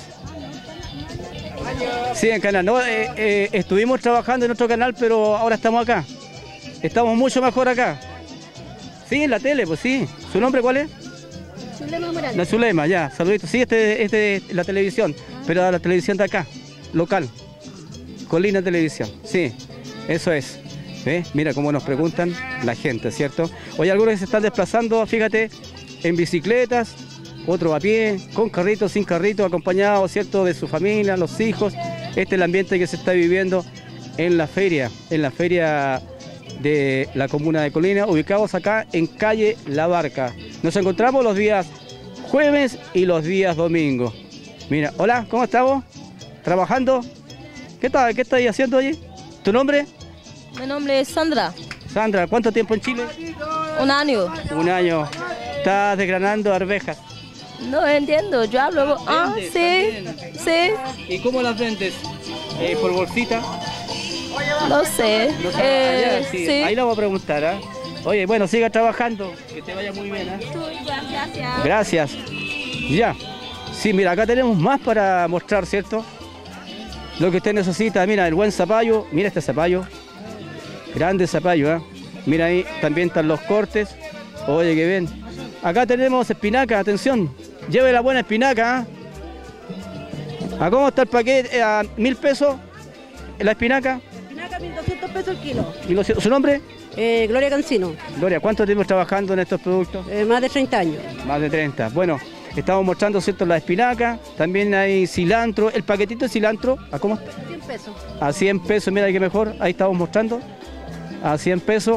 Sí, en Canal. No, eh, eh, estuvimos trabajando en otro canal, pero ahora estamos acá. Estamos mucho mejor acá. Sí, en la tele, pues sí. ¿Su nombre cuál es? Zulema Morales. La Zulema, ya. Saluditos. Sí, este, este es la televisión, pero la televisión de acá, local. Colina Televisión. Sí, eso es. ¿Ves? Mira cómo nos preguntan la gente, ¿cierto? Hoy algunos se están desplazando, fíjate, en bicicletas, otros a pie, con carritos, sin carritos, acompañados, ¿cierto?, de su familia, los hijos. Este es el ambiente que se está viviendo en la feria, en la feria de la comuna de Colina, ubicados acá en calle La Barca. Nos encontramos los días jueves y los días domingos. Mira, hola, ¿cómo estamos? ¿Trabajando? ¿Qué tal? ¿Qué estáis haciendo allí? ¿Tu nombre? Mi nombre es Sandra. Sandra, ¿cuánto tiempo en Chile? Un año. Un año. Estás desgranando arvejas. No entiendo, yo hablo... Ah, ¿Vendes sí, también? sí, ¿Y cómo las vendes? Eh, ¿Por bolsita? no sé. No sé. Eh, Allá, sí. sí. Ahí la voy a preguntar, ¿ah? Oye, bueno, siga trabajando. Que te vaya muy bien, ¿ah? Gracias. Gracias. Ya. Sí, mira, acá tenemos más para mostrar, ¿cierto? Lo que usted necesita, mira, el buen zapallo. Mira este zapallo. Grande zapallo, ¿eh? Mira ahí, también están los cortes. Oye, qué bien. Acá tenemos espinaca, atención. Lleve la buena espinaca, ¿ah? ¿A cómo está el paquete? ¿A mil pesos la espinaca? Espinaca, mil doscientos pesos el kilo. ¿mil doscientos? ¿Su nombre? Eh, Gloria Cancino, Gloria, ¿cuánto tiempo trabajando en estos productos? eh, más de treinta años. Más de treinta. Bueno, estamos mostrando, ¿cierto?, la espinaca. También hay cilantro. El paquetito de cilantro, ¿a cómo? cien pesos. A cien pesos, mira qué mejor. Ahí estamos mostrando. A cien pesos.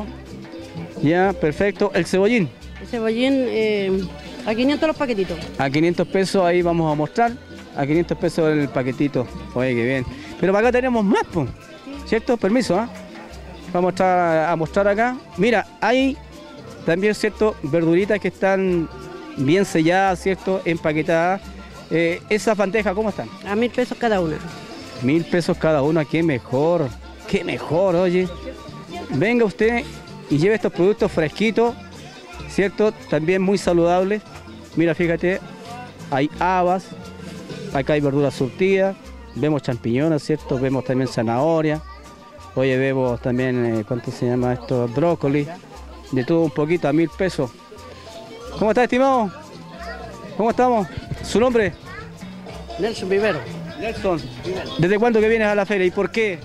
Ya, perfecto. El cebollín. El cebollín eh, a quinientos los paquetitos. A quinientos pesos ahí vamos a mostrar. A quinientos pesos el paquetito. Oye, qué bien. Pero para acá tenemos más, po. ¿Cierto? Permiso, ¿ah? Vamos a mostrar, a mostrar acá. Mira, hay también, ¿cierto?, verduritas que están bien selladas, ¿cierto?, empaquetadas. Eh, esas bandejas, ¿cómo están? A mil pesos cada una. Mil pesos cada una, qué mejor. Qué mejor, oye. Venga usted y lleve estos productos fresquitos, ¿cierto? También muy saludables. Mira, fíjate, hay habas, acá hay verduras surtidas, vemos champiñones, ¿cierto? Vemos también zanahoria. Oye, vemos también, eh, ¿cuánto se llama esto? Brócoli. De todo un poquito, a mil pesos. ¿Cómo está, estimado? ¿Cómo estamos? ¿Su nombre? Nelson Vivero. Nelson. ¿Desde cuándo que vienes a la feria y por qué?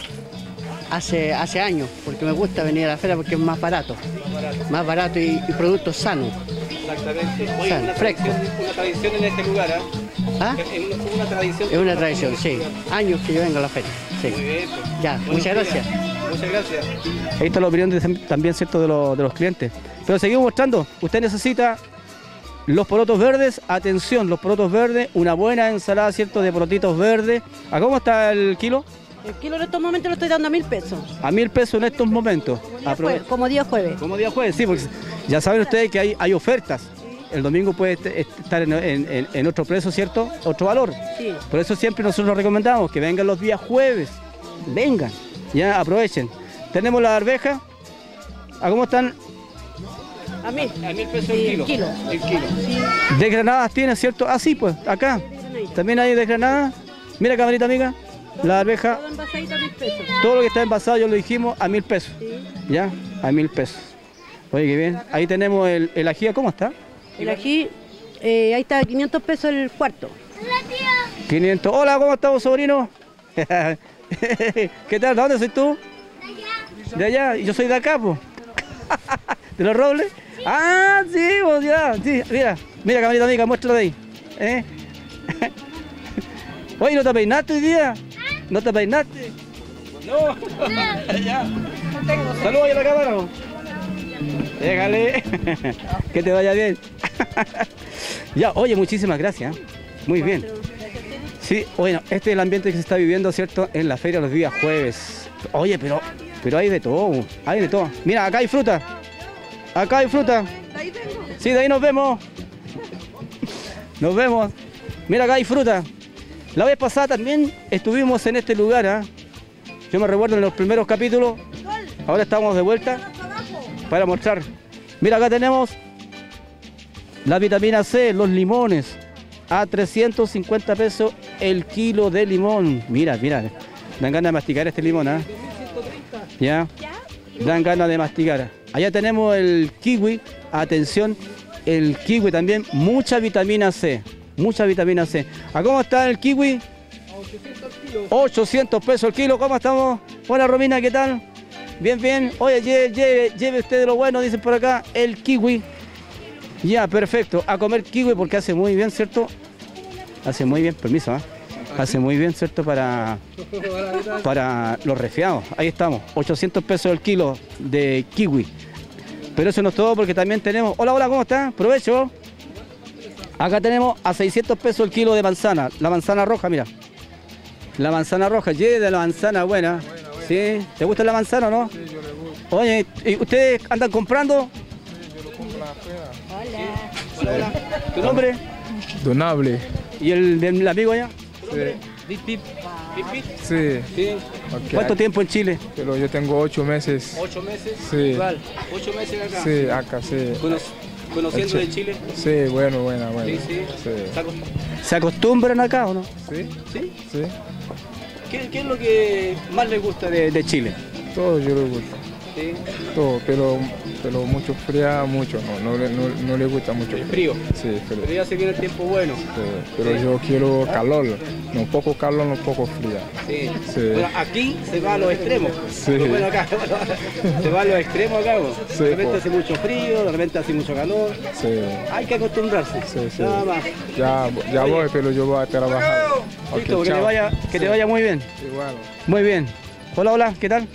Hace, hace años, porque me gusta venir a la feria porque es más barato. Más barato y, y productos sanos. Exactamente. Oye, San, una fresco. tradición- una tradición en este lugar, ¿ah? ¿Ah? Es una, una tradición. Es una tradición, sí. Años que yo vengo a la feria. Sí. Muy bien, pues. Ya, Buenos muchas días. gracias. Muchas gracias. Ahí está la opinión de- también, ¿cierto?, de, los- de los clientes. Pero seguimos mostrando. Usted necesita los porotos verdes. Atención, los porotos verdes. Una buena ensalada, ¿cierto?, de porotitos verdes. ¿A cómo está el kilo? El kilo en estos momentos lo estoy dando a mil pesos. A mil pesos en estos momentos. Día Aprove- jueves, como día jueves. Como día jueves, sí, porque ya saben ustedes que hay, hay ofertas. El domingo puede est- estar en, en- en- en otro precio, ¿cierto? Otro valor. Sí. Por eso siempre nosotros recomendamos que vengan los días jueves. Vengan, ya aprovechen. Tenemos la arveja. ¿A cómo están? A mil. A mil pesos Sí, el el kilo. kilo. El kilo. Desgranadas tiene, ¿cierto? Ah, sí, pues, acá. También hay desgranadas. Mira, camarita amiga. La arveja, Todo envasadito a mil pesos. todo lo que está envasado, ya lo dijimos, a mil pesos. Sí. ¿Ya? A mil pesos. Oye, qué bien. Ahí tenemos el, el ají, ¿cómo está? El ají, eh, ahí está quinientos pesos el cuarto. quinientos. Hola, ¿cómo estamos, sobrino? ¿Qué tal? ¿De dónde soy tú? De allá. ¿De allá? Y yo soy de acá, pues. ¿De los Robles? Ah, sí, pues ya. Sí, mira, mira, camarita amiga, muéstralo de ahí. ¿Eh? Oye, ¿no te peinaste hoy día? ¿No te peinaste? No. Ya. Saludos a la cámara. Déjale. Que te vaya bien. Ya, oye, muchísimas gracias. Muy bien. Sí, bueno, este es el ambiente que se está viviendo, ¿cierto? En la feria los días jueves. Oye, pero, pero hay de todo, hay de todo. Mira, acá hay fruta. Acá hay fruta. Sí, de ahí nos vemos. Nos vemos. Mira, acá hay fruta. La vez pasada también estuvimos en este lugar, ¿eh? Yo me recuerdo en los primeros capítulos. Ahora estamos de vuelta para mostrar. Mira, acá tenemos la vitamina C, los limones, a trescientos cincuenta pesos el kilo de limón. Mira, mira, dan ganas de masticar este limón, ¿eh? Ya, dan ganas de masticar. Allá tenemos el kiwi, atención, el kiwi también, mucha vitamina C, mucha vitamina C. ¿A cómo está el kiwi? ochocientos pesos el kilo, ¿cómo estamos? Hola Romina, ¿qué tal? Bien, bien. Oye, lleve, lleve, lleve usted de lo bueno, dicen por acá, el kiwi. Ya, perfecto. A comer kiwi porque hace muy bien, ¿cierto? Hace muy bien, permiso, ¿eh? Hace muy bien, ¿cierto? Para, para los resfriados. Ahí estamos, ochocientos pesos el kilo de kiwi. Pero eso no es todo porque también tenemos... Hola, hola, ¿cómo está? Provecho. Acá tenemos a seiscientos pesos el kilo de manzana. La manzana roja, mira. La manzana roja, lleve de la manzana buena. Buena, buena. ¿Sí? ¿Te gusta la manzana o no? Sí, yo le gusto. Oye, ¿y ustedes andan comprando? Sí, yo lo compro afuera. Hola. Hola. ¿Tu nombre? Donable. ¿Y el del amigo allá? Sí. Pip, pip. Pip, pip. Sí. Sí. Okay. ¿Cuánto tiempo en Chile? Pero yo tengo ocho meses. ¿Ocho meses? Sí. Igual. ¿Ocho meses acá? Sí, acá, sí. Cono ¿Conociendo de Chile? Sí, bueno, bueno, bueno. Sí, sí. Sí. ¿Se, acost ¿Se acostumbran acá o no? Sí. ¿Sí? Sí. ¿Qué, qué es lo que más les gusta de, de Chile? Todo yo le gusta. Sí. Todo, pero, pero mucho fría, mucho, no, no, no, no le gusta mucho. ¿El frío? Sí, frío. Pero ya se viene el tiempo bueno. Sí, pero sí. Yo quiero calor, no poco calor, no poco fría. Sí. Sí. Bueno, aquí se va a los extremos. Sí. Bueno, acá se va a los extremos acá. Sí, de repente po. hace mucho frío, de repente hace mucho calor. Sí. Hay que acostumbrarse. Sí, sí. Nada más. Ya, ya voy, pero yo voy a trabajar. Listo, Okay, que, te vaya, que te vaya muy bien. Igual. Muy bien. Hola, hola, ¿qué tal?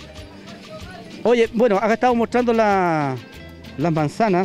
Oye, bueno, acá estamos mostrando la, las manzanas.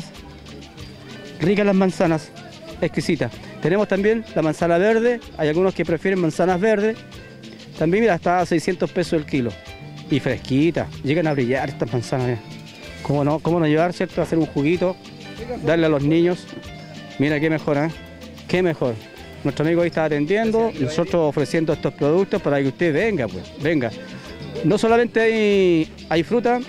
Ricas las manzanas, exquisitas. Tenemos también la manzana verde. Hay algunos que prefieren manzanas verdes. También, mira, está a seiscientos pesos el kilo. Y fresquita. Llegan a brillar estas manzanas. Mira. ¿Cómo no? ¿Cómo no llevar, cierto? Hacer un juguito, darle a los niños. Mira qué mejor, ¿eh? Qué mejor. Nuestro amigo ahí está atendiendo, nosotros ofreciendo estos productos para que usted venga, pues, venga. No solamente hay, hay fruta,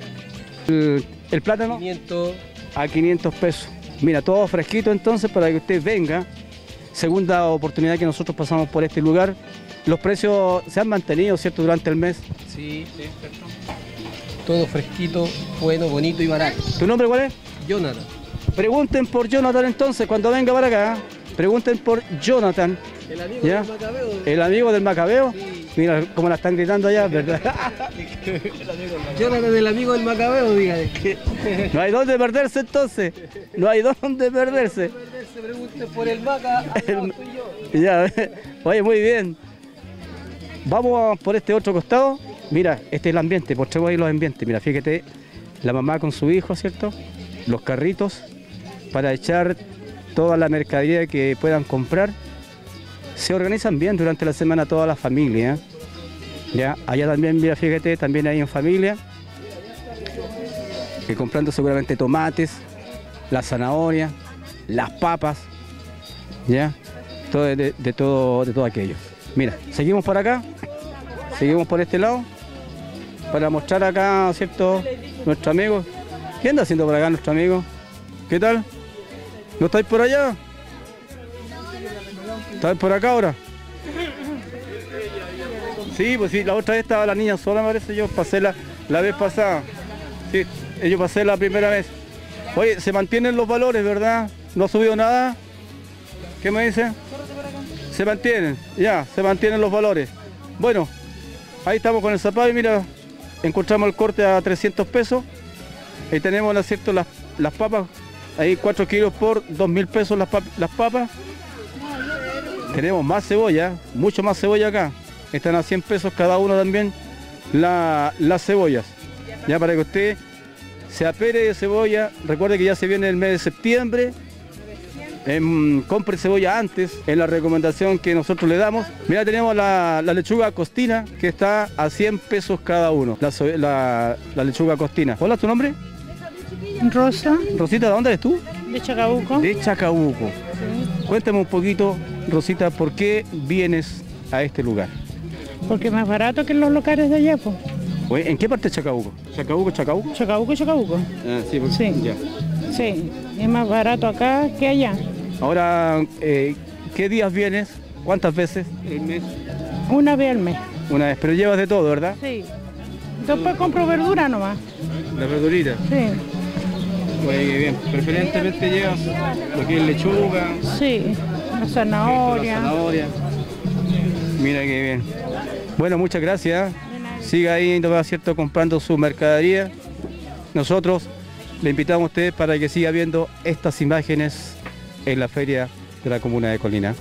el, el plátano quinientos. A quinientos pesos. Mira, todo fresquito entonces para que usted venga. Segunda oportunidad que nosotros pasamos por este lugar. Los precios se han mantenido, ¿cierto?, durante el mes. Sí, sí, cierto. Todo fresquito, bueno, bonito y barato. ¿Tu nombre cuál es? Jonathan. Pregunten por Jonathan entonces cuando venga para acá. Pregunten por Jonathan. El amigo ¿Ya? del Macabeo. El amigo del Macabeo. Sí. Mira cómo la están gritando allá, ¿verdad? Jonathan, el amigo del Macabeo, dígale. No hay dónde perderse entonces. No hay dónde perderse. Se pregunte por el Maca. El... Ya, oye, muy bien. Vamos por este otro costado. Mira, este es el ambiente, mostremos ahí los ambientes. Mira, fíjate, la mamá con su hijo, ¿cierto? Los carritos para echar toda la mercadería que puedan comprar. Se organizan bien durante la semana toda la familia. Ya, allá también, mira, fíjate, también hay en familia. Que comprando seguramente tomates, la zanahoria, las papas, ya, todo de, de todo, de todo aquello. Mira, seguimos por acá, seguimos por este lado, para mostrar acá, ¿cierto?, nuestro amigo. ¿Qué anda haciendo por acá nuestro amigo? ¿Qué tal? ¿No estáis por allá? ¿Estáis por acá ahora? Sí, pues sí, la otra vez estaba la niña sola, me parece, yo pasé la, la vez pasada. Sí, yo pasé la primera vez. Oye, se mantienen los valores, ¿verdad? ¿No ha subido nada? ¿Qué me dicen? Se mantienen, ya, se mantienen los valores. Bueno, ahí estamos con el zapallo y mira, encontramos el corte a trescientos pesos. Ahí tenemos, ¿no es cierto?, las, las papas, ahí cuatro kilos por dos mil pesos las, pap las papas. Tenemos más cebolla, mucho más cebolla acá. Están a cien pesos cada uno también la, las cebollas. Ya para que usted se apere de cebolla, recuerde que ya se viene el mes de septiembre. Eh, compre cebolla antes, es la recomendación que nosotros le damos. Mira, tenemos la, la lechuga costina que está a cien pesos cada uno, la, la, la lechuga costina. Hola, ¿tu nombre? Rosa. Rosita, ¿de dónde eres tú? De Chacabuco. De Chacabuco. Sí. Cuéntame un poquito, Rosita, ¿por qué vienes a este lugar? Porque es más barato que los locales de allá, pues. ¿En qué parte de Chacabuco? ¿Chacabuco, Chacabuco? Chacabuco, Chacabuco. Ah, sí, porque... sí. Ya. Sí, es más barato acá que allá. Ahora, eh, ¿qué días vienes? ¿Cuántas veces el mes? Una vez al mes. Una vez, pero llevas de todo, ¿verdad? Sí. Después compro verdura nomás. ¿La verdurita? Sí. Muy bien. Preferentemente llevas lo que es lechuga. Sí, la zanahoria. La zanahoria. Mira qué bien. Bueno, muchas gracias. Siga ahí, ¿no es cierto?, comprando su mercadería. Nosotros le invitamos a ustedes para que siga viendo estas imágenes en la feria de la comuna de Colina.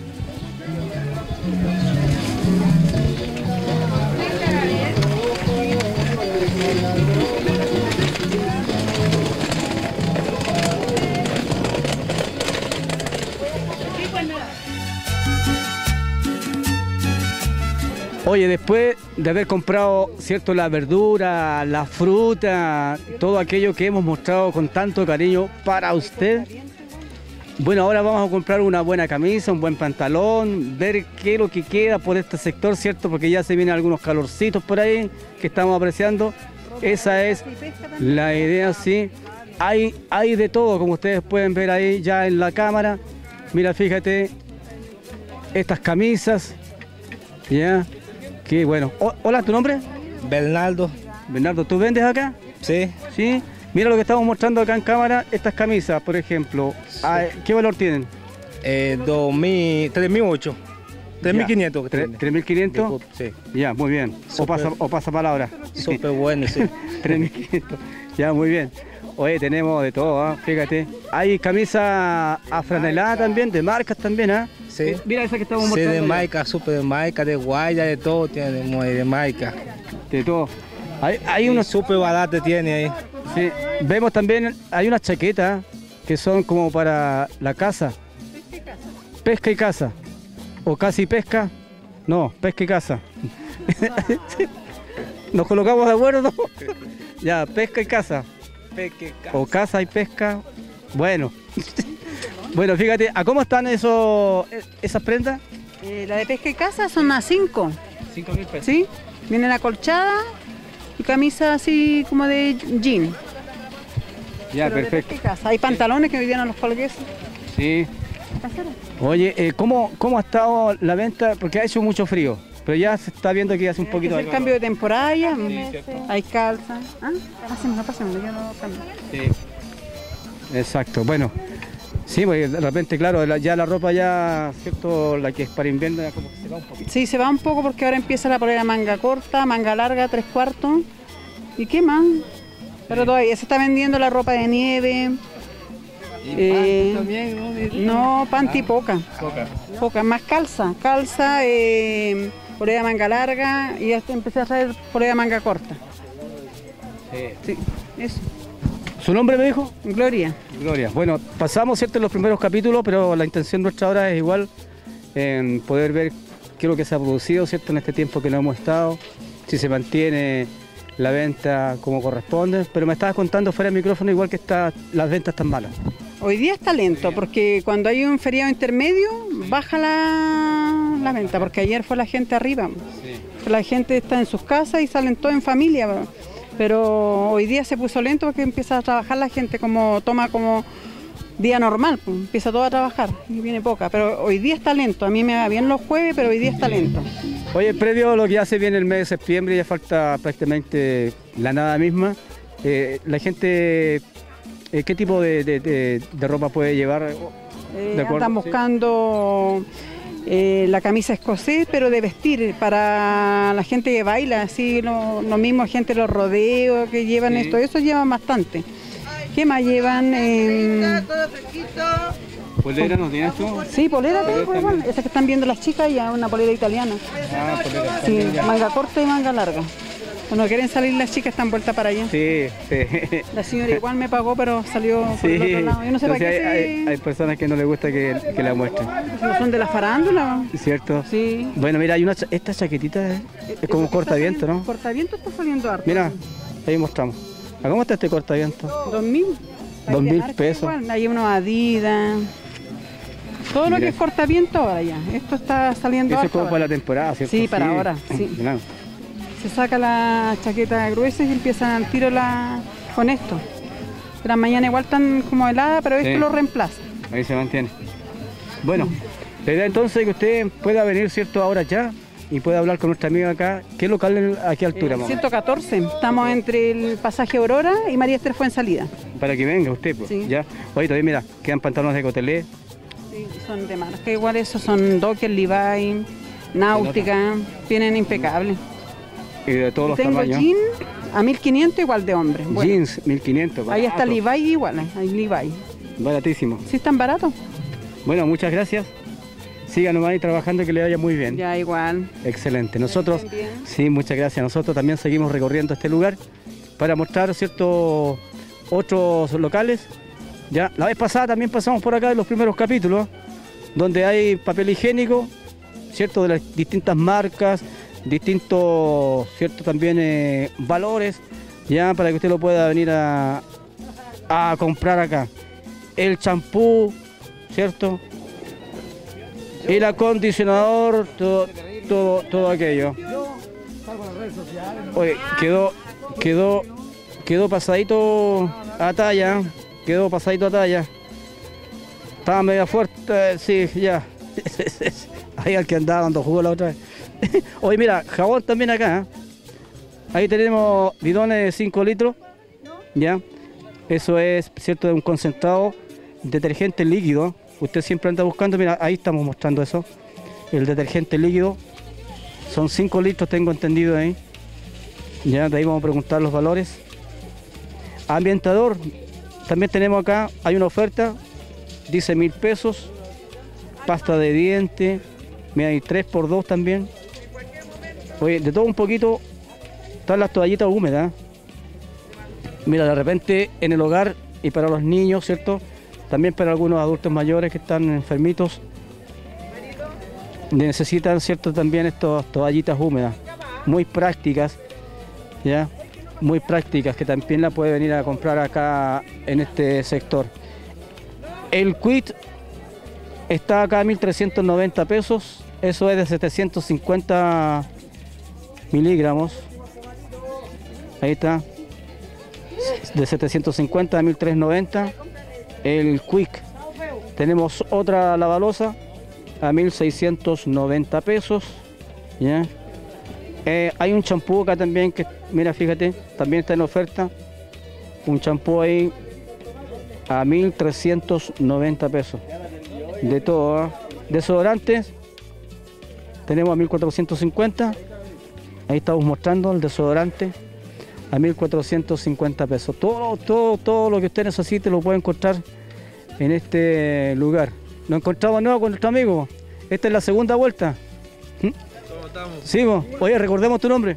Oye, después de haber comprado, cierto, la verdura, la fruta, todo aquello que hemos mostrado con tanto cariño para usted, bueno, ahora vamos a comprar una buena camisa, un buen pantalón, ver qué es lo que queda por este sector, cierto, porque ya se vienen algunos calorcitos por ahí que estamos apreciando. Esa es la idea, sí. Hay, hay de todo, como ustedes pueden ver ahí ya en la cámara. Mira, fíjate, estas camisas, ya. Qué bueno. O, hola, ¿tu nombre? Bernardo. Bernardo, ¿tú vendes acá? Sí. Sí. Mira lo que estamos mostrando acá en cámara, estas camisas, por ejemplo. Sí. ¿Qué valor tienen? Eh, dos mil, tres mil ocho. tres mil quinientos. ¿tres mil quinientos? Sí. Ya, muy bien. O pasa, o pasa palabra. Súper bueno, sí. tres mil quinientos. Ya, muy bien. Oye, tenemos de todo, ¿eh? Fíjate. Hay camisa afranelada también, de marcas también, ¿ah? ¿eh? Sí. Eh, mira esa que estamos sí, mostrando. Sí, de marca, súper de marca, de guaya, de todo tenemos ahí, de marca. De todo. Hay, hay unos súper baratos tiene ahí. Sí. Vemos también, hay unas chaquetas que son como para la casa. Pesca y caza. O casi pesca. No, pesca y caza. Nos colocamos de acuerdo. Ya, pesca y caza. Pesca y caza. O caza y pesca. Bueno. Bueno, fíjate, ¿a cómo están esos, esas prendas? Eh, la de pesca y caza son a cinco. cinco mil pesos. ¿Sí? Vienen acolchadas y camisa así como de jean. Ya, pero perfecto. De pesca y caza. Hay pantalones que hoy día no los colgué. Sí. Oye, eh, ¿cómo, ¿cómo ha estado la venta? Porque ha hecho mucho frío, pero ya se está viendo que hace un poquito de calor. Es el cambio de temporada ya. Sí, hay calza. ¿Ah? Pásenlo, pásenlo, yo no cambio. Sí. Exacto, bueno. Sí, porque de repente, claro, ya la ropa ya, ¿cierto? La que es para invierno ya como que se va un poquito. Sí, se va un poco porque ahora empieza la polera manga corta, manga larga, tres cuartos. ¿Y qué más? Pero todavía se está vendiendo la ropa de nieve. ¿Y eh, también, ¿no? No, panty ah, poca. Poca. Poca, más calza. Calza, eh, polera manga larga y hasta empecé a hacer polera manga corta. Sí. Sí, eso. ¿Su nombre me dijo? Gloria. Gloria. Bueno, pasamos, ¿cierto?, en los primeros capítulos, pero la intención nuestra ahora es igual en poder ver qué es lo que se ha producido, ¿cierto?, en este tiempo que no hemos estado, si se mantiene la venta como corresponde, pero me estabas contando fuera del micrófono igual que está, las ventas están malas. Hoy día está lento, porque cuando hay un feriado intermedio, baja la, la venta, porque ayer fue la gente arriba. Sí. La gente está en sus casas y salen todos en familia. Pero hoy día se puso lento porque empieza a trabajar la gente, como toma como día normal, pues, empieza todo a trabajar y viene poca, pero hoy día está lento, a mí me va bien los jueves, pero hoy día está lento. Oye, previo a lo que ya se viene el mes de septiembre, ya falta prácticamente la nada misma. Eh, la gente, eh, ¿qué tipo de, de, de, de ropa puede llevar? Eh, ¿De acuerdo? andan buscando eh, la camisa escocés, pero de vestir, para la gente que baila, así lo, lo mismo, gente de los rodeos que llevan Sí. esto, eso llevan bastante. ¿Qué más llevan? Eh, ¿Polera no tienes tú? sí, polera, Polera tengo, igual. también. Esa que están viendo las chicas, ya una polera italiana. Ah, polera. Sí, también ya. manga corta y manga larga. Cuando quieren salir las chicas están vueltas para allá. Sí, sí. La señora igual me pagó, pero salió por el Sí. otro lado. Yo no sé para Entonces qué hay, se- hay, hay personas que no les gusta que, que la muestren. ¿No son de la farándula? ¿Cierto? Sí. Bueno, mira, hay una, cha- esta chaquetita es, es como un cortaviento, ¿no? Cortaviento está saliendo harto. Mira, ahí mostramos. ¿A cómo está este cortaviento? Dos mil. Dos mil marca pesos. igual, hay unos Adidas. Todo lo Mira. que es cortaviento ahora ya. Esto está saliendo Eso es harto como ahora. para la temporada, ¿cierto? Sí, para ahora, sí. Claro. Se saca la chaqueta gruesa y empiezan al tiro la... con esto. Las mañanas igual están como heladas, pero esto Sí. lo reemplaza. Ahí se mantiene. Bueno, la idea entonces es que usted pueda venir, ¿cierto? Ahora ya y pueda hablar con nuestra amiga acá. ¿Qué local es- a qué altura, Eh, mamá? ciento catorce. Estamos entre el pasaje Aurora y María Esther Fuensalida. Para que venga usted, pues. Sí. Ya. Oye, todavía mira, quedan pantalones de cotelé. Sí, son de marca. Igual esos son Docker, Levi, Náutica. Vienen impecables. Y de todos los Tengo tamaños. jean a mil quinientos igual de hombre. Bueno, Jeans, mil quinientos. ahí está barato. Levi igual, eh, hay Levi. Baratísimo. ¿Sí están baratos? Bueno, muchas gracias. Sigan nomás ahí trabajando, que le vaya muy bien. Ya igual. Excelente. Nosotros, estén bien. sí, muchas gracias. Nosotros también seguimos recorriendo este lugar para mostrar ciertos otros locales. Ya, la vez pasada también pasamos por acá en los primeros capítulos, donde hay papel higiénico, cierto, de las distintas marcas, distintos, cierto, también eh, valores, ya para que usted lo pueda venir a, a comprar acá. El champú, cierto, el acondicionador, todo, todo, todo aquello. Oye, quedó, quedó, quedó pasadito a talla, quedó pasadito a talla. Estaba medio fuerte, sí, ya. Ahí al que andaba dando jugo la otra vez. Oye, mira, jabón también acá. ¿eh? Ahí tenemos bidones de cinco litros, ya. Eso es, cierto, de un concentrado detergente líquido. Usted siempre anda buscando, mira, ahí estamos mostrando eso. El detergente líquido. Son cinco litros, tengo entendido ahí. Ya, de ahí vamos a preguntar los valores. Ambientador, también tenemos acá, hay una oferta, dice mil pesos. Pasta de diente, mira, hay tres por dos también. Oye, de todo un poquito, están las toallitas húmedas. Mira, de repente en el hogar y para los niños, ¿cierto? También para algunos adultos mayores que están enfermitos, necesitan, ¿cierto? También estas toallitas húmedas, muy prácticas, ¿ya? Muy prácticas, que también la puede venir a comprar acá en este sector. El quit está acá a mil trescientos noventa pesos, eso es de setecientos cincuenta miligramos. Ahí está, de setecientos cincuenta a mil trescientos noventa. El Quick, tenemos otra lavalosa a mil seiscientos noventa pesos, ¿ya? Eh, hay un champú acá también que, mira, fíjate, también está en oferta, un champú ahí a mil trescientos noventa pesos, de todo, ¿eh? Desodorantes tenemos a mil cuatrocientos cincuenta, ahí estamos mostrando el desodorante a mil cuatrocientos cincuenta pesos. Todo, todo, todo lo que usted necesite lo puede encontrar en este lugar. Nos encontramos de nuevo con nuestro amigo. Esta es la segunda vuelta. ¿Mm? ¿Cómo estamos? Sí, vos. Oye, recordemos tu nombre.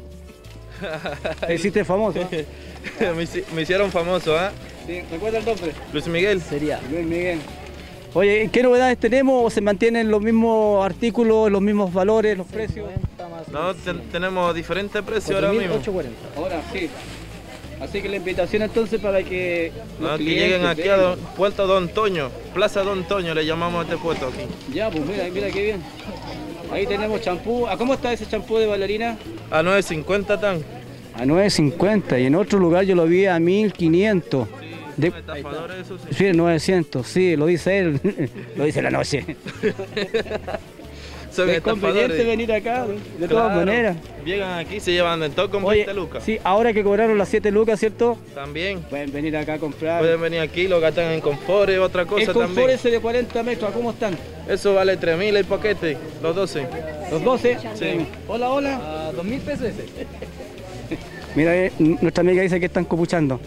Te hiciste famoso. ¿eh? me, hici- me hicieron famoso, ¿ah? Sí, recuerda el nombre. Luis Miguel. Sería. Luis Miguel. Oye, ¿qué novedades tenemos? ¿O se mantienen los mismos artículos, los mismos valores, los precios? No, ten- tenemos diferentes precios ahora mismo. Ahora sí. Así que la invitación entonces para que los No, que clientes lleguen aquí a vengan. Don- Puerto Don Toño, Plaza Don Toño, le llamamos a este puerto aquí. Ya, pues mira, mira qué bien. Ahí tenemos champú. ¿A cómo está ese champú de bailarina? A nueve cincuenta tan. A nueve cincuenta y en otro lugar yo lo vi a mil quinientos. De... Estafadores, eso sí. Sí, novecientos, sí, lo dice él, lo dice la noche. Son es conveniente estafadores. venir acá, de todas Claro. maneras. Llegan aquí, se llevan de todo con Oye, veinte lucas. sí, ahora que cobraron las siete lucas, ¿cierto? También. Pueden venir acá a comprar. Pueden venir aquí, lo gastan en confort y otra cosa El confort también. ese de cuarenta metros, ¿a cómo están? Eso vale tres mil el paquete, los doce. ¿Los doce? Sí. Hola, hola. A dos mil pesos ese. Mira, eh, nuestra amiga dice que están copuchando.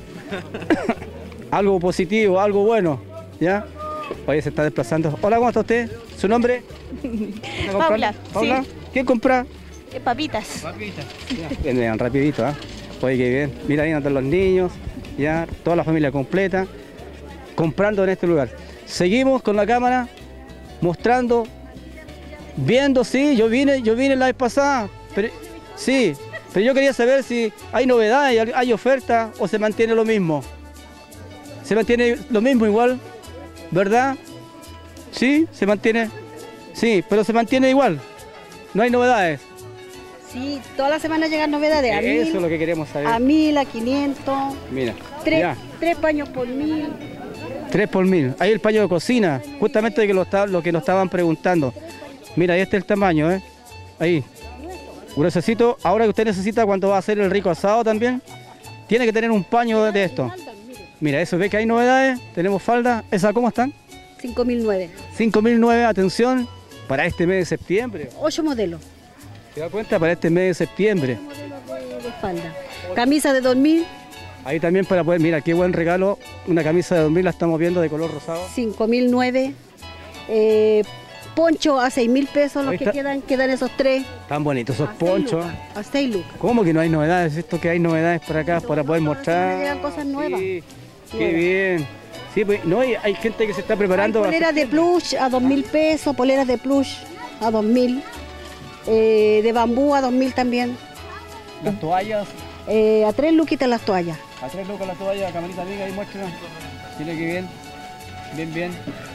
Algo positivo, algo bueno, ¿ya? Oye, se está desplazando. Hola, ¿cómo está usted? ¿Su nombre? Paula, ¿Paula? sí. ¿Quién compra? Eh, papitas. Papitas. Vean, rapidito, ¿ah? Oye, qué bien. Mira, ahí están los niños, ya, toda la familia completa, comprando en este lugar. Seguimos con la cámara, mostrando, viendo, sí, yo vine, yo vine la vez pasada, pero, sí, pero yo quería saber si hay novedades, hay, hay ofertas o se mantiene lo mismo. Se mantiene lo mismo igual, ¿verdad? Sí, se mantiene, sí, pero se mantiene igual, no hay novedades. Sí, toda la semana llegan novedades. A Eso mil, es lo que queremos saber. A mil, a quinientos. Mira, Tres, ya. tres paños por mil. Tres por mil. Ahí el paño de cocina, justamente que lo, está, lo que nos estaban preguntando. Mira, ahí está el tamaño, ¿eh? Ahí. Gruesecito. Ahora que usted necesita cuando va a hacer el rico asado también, tiene que tener un paño de esto. Mira, eso, ve que hay novedades. Tenemos falda. ¿Esas cómo están? cinco mil nueve. cinco mil nueve, atención, para este mes de septiembre. Ocho modelos ¿Se da cuenta? Para este mes de septiembre. de, de falda. Camisa de dos mil, Ahí también para poder, mira, qué buen regalo. Una camisa de dos mil la estamos viendo de color rosado. cinco mil nueve. Eh, poncho a seis mil pesos, los Ahí que está. quedan, quedan esos tres. Tan bonitos esos ponchos. A seis lucas. ¿Cómo que no hay novedades? Esto que hay novedades para acá, para poder Me mostrar. llegan cosas nuevas. Sí, qué Nuevas. bien. Sí, pues, no, y hay gente que se está preparando. Poleras de plush a dos mil pesos, poleras de plush a dos mil. Eh, de bambú a dos mil también. Las toallas, Eh, a tres luquitas las toallas. a tres lucas la toalla, camarita amiga, ahí muestra. Mira qué bien. Bien, bien.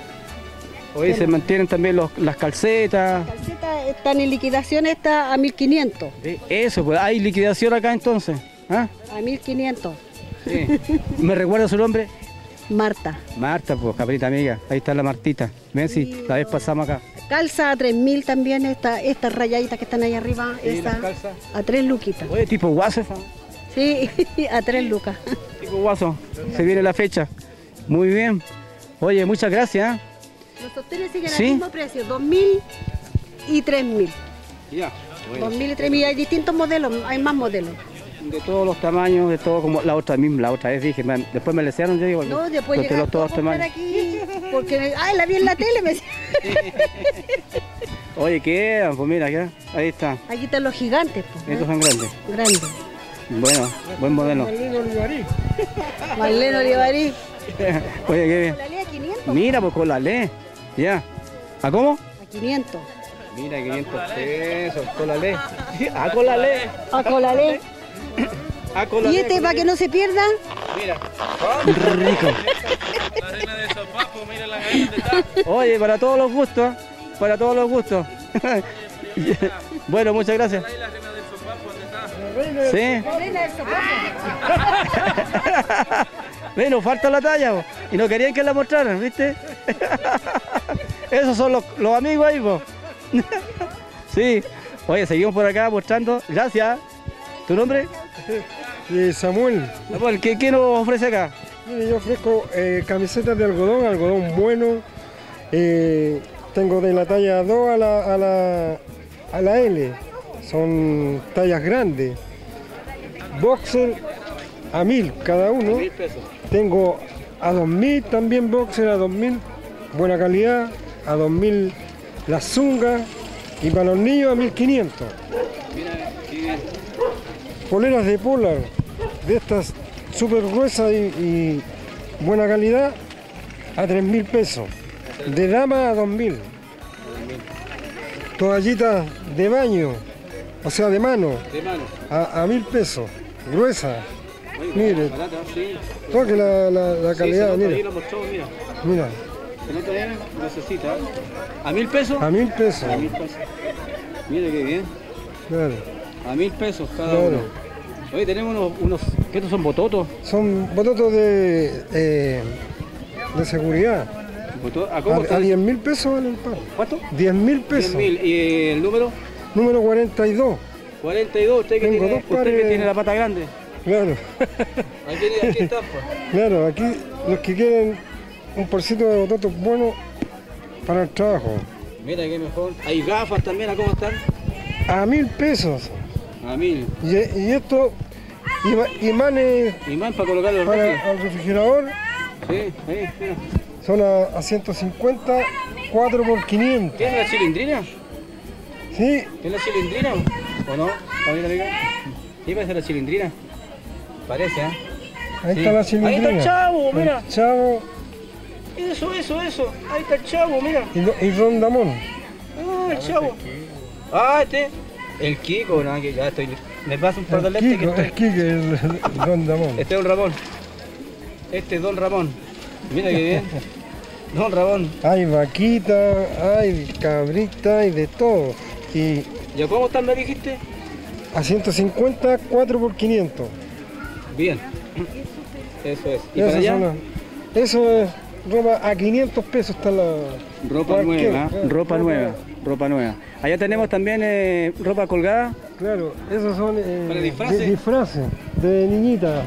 Hoy se mantienen también los, las calcetas. Calcetas están en liquidación, está a mil quinientos. Eh, Eso, pues hay liquidación acá entonces. ¿Ah? A mil quinientos. Sí. ¿Me recuerda su nombre? Marta. Marta, pues, camarita amiga. Ahí está la Martita. Ven, si la vez pasamos acá. Calza a tres mil también, esta, estas rayaditas que están ahí arriba, Sí, esa, las calzas. a tres luquitas. Oye, tipo guaso esa. Sí, a tres lucas. Tipo guaso. Se viene la fecha. Muy bien. Oye, muchas gracias. ¿eh? Los sostenes siguen ¿Sí? al mismo precio, dos mil y tres mil. Ya. dos mil y tres mil, hay distintos modelos, hay más modelos. De todos los tamaños, de todo como la otra misma, la otra vez dije, man, después me lesearon, yo digo, No, después de llegar los todos a comprar tamaños. aquí, porque, ay, la vi en la tele, me decía. Oye, ¿qué? Pues mira, acá, ahí está. Aquí están los gigantes, pues, Estos son grandes. grandes. Bueno, buen modelo. Marlene Olivarí. Oye, qué bien. La ley a quinientos. Mira, pues con la ley. Ya. ¿A cómo? A quinientos. Mira, quinientos pesos, con la ley. Ah, con la ley. A Colalé. Ah, con la Y ley. este, para que no se pierda, Mira. Rico. La reina de sopapo, miren la gana de tal. Oye, para todos los gustos, para todos los gustos. Bueno, muchas gracias. Ahí la reina del sopapo, ¿dónde está? Sí. la reina del sopapo. Ve, nos falta la talla, po. Y no querían que la mostraran, ¿viste? Esos son los, los amigos ahí, po. Sí. Oye, seguimos por acá mostrando. Gracias. ¿Tu nombre? Samuel. Samuel, ¿qué, qué nos ofrece acá? Mire, yo ofrezco eh, camisetas de algodón, algodón bueno. Eh, tengo de la talla dos a la, a la, a la L. Son tallas grandes. Boxer a mil cada uno. Tengo a dos mil también boxer a dos mil. Buena calidad. A dos mil las zungas. Y para los niños a mil quinientos. Poleras de polar, de estas súper gruesas y, y buena calidad, a tres mil pesos. De dama a dos mil. Toallitas de baño, o sea de mano, De mano. a, a mil pesos. Gruesa. Oye, Mire, barata, sí. toque la, la, la Sí, calidad, se nota, ahí mira. lo mostró, mira. Mira, Se nota bien, necesita. ¿A mil pesos? a mil pesos. A mil pesos. Mire qué bien. Claro, A mil pesos cada Claro. uno. Oye, tenemos unos, unos, ¿qué estos son bototos? son bototos de, eh, de seguridad. ¿A, cómo a, a diez mil pesos vale el par. ¿Cuánto? diez mil pesos. diez mil. ¿Y el número? Número cuarenta y dos. cuarenta y dos, usted que, tiene, usted pares... que tiene la pata grande. Claro. Aquí, aquí está, pues. Claro, aquí los que quieren un parcito de bototos bueno para el trabajo. Mira qué mejor. Hay gafas también, ¿a cómo están? A mil pesos. A mil. Y, y esto, ima, imanes Imán para colocarlo para al refrigerador. Sí, ahí, mira. Son a, a ciento cincuenta, cuatro por quinientos. ¿Tiene la cilindrina? Sí. ¿Tiene la cilindrina o no? ¿También amiga? Sí, parece la cilindrina. Parece, ¿eh? Ahí sí. está la cilindrina. Ahí está el chavo, mira. El chavo. Eso, eso, eso. Ahí está el chavo, mira. Y, y Rondamón. Ah, el chavo. Ah, este. El Kiko, no, que ya estoy. Me pasa un par de lentes que estoy. El Kiko, el, el Rondamón. Este es Don Ramón. Este es Don Ramón. Mira qué bien. Don Ramón. Hay vaquita, hay cabrita, hay de todo. Y ¿ya cómo están, me dijiste? A ciento cincuenta, cuatro por quinientos. Bien. Eso es. ¿Y eso para allá? Una, eso es ropa a quinientos pesos está la... Ropa nueva, claro, ropa nueva, ropa nueva. Allá tenemos también eh, ropa colgada. Claro, esos son eh, ¿para disfraces? De, disfraces de niñita.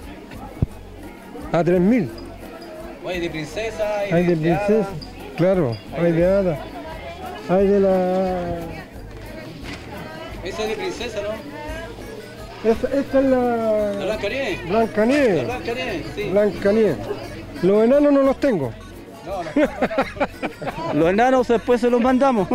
A tres mil. Hay de princesa, hay, hay de, de princesa, claro, hay, hay de hada. Hay de la... Esa es de princesa, ¿no? Esta, esta es la... ¿La Blancanieves? Blancanieves. La Blancanieves, sí. Blancanieves. Los enanos no los tengo. No, no. Los enanos después se los mandamos.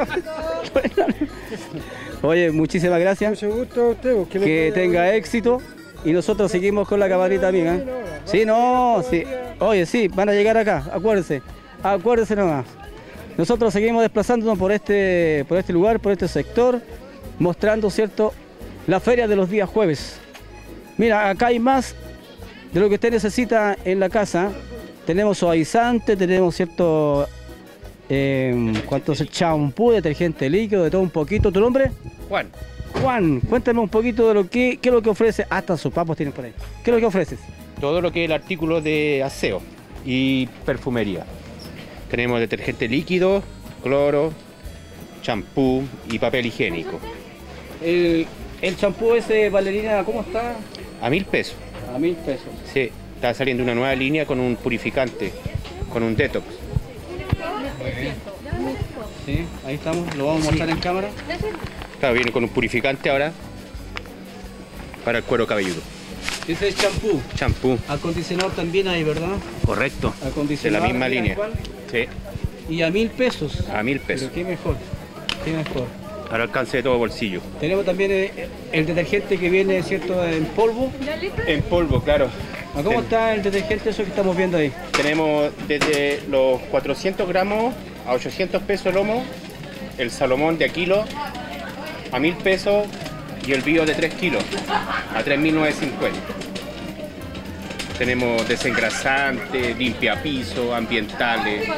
Oye, muchísimas gracias. Mucho gusto a usted. Que, que tenga éxito. Y nosotros seguimos con la camarita amiga. ¿eh? Sí, no, sí. Oye, sí, van a llegar acá, acuérdense. Acuérdense nomás. Nosotros seguimos desplazándonos por este, por este lugar, por este sector, mostrando, ¿cierto?, la feria de los días jueves. Mira, acá hay más de lo que usted necesita en la casa. Tenemos suavizante, tenemos, ¿cierto?, eh, ¿cuántos? Champú, detergente líquido, de todo un poquito. ¿Tu nombre? Juan. Juan, cuéntame un poquito de lo que, qué es lo que ofrece. Hasta sus papos tienen por ahí. ¿Qué es lo que ofreces? Todo lo que es el artículo de aseo y perfumería. Tenemos detergente líquido, cloro, champú y papel higiénico. El, el champú ese, Valerina, ¿cómo está? A mil pesos. A mil pesos. Sí, está saliendo una nueva línea con un purificante, con un detox. Muy bien. Sí, ahí estamos, lo vamos a mostrar sí. en cámara. Claro, viene con un purificante ahora para el cuero cabelludo. Ese es champú. Champú. Acondicionador también hay, ¿verdad? Correcto. Acondicionador. De la misma línea. Cuál? Sí. Y a mil pesos. A mil pesos. Pero qué mejor. Qué mejor. Al alcance de todo bolsillo. Tenemos también el, el detergente que viene, ¿cierto?, en polvo. En polvo, claro. ¿A cómo está el detergente eso que estamos viendo ahí? Tenemos desde los cuatrocientos gramos a ochocientos pesos el lomo, el Salomón de a kilo a mil pesos y el bio de tres kilos a tres mil novecientos cincuenta. Tenemos desengrasante, limpiapiso, ambientales.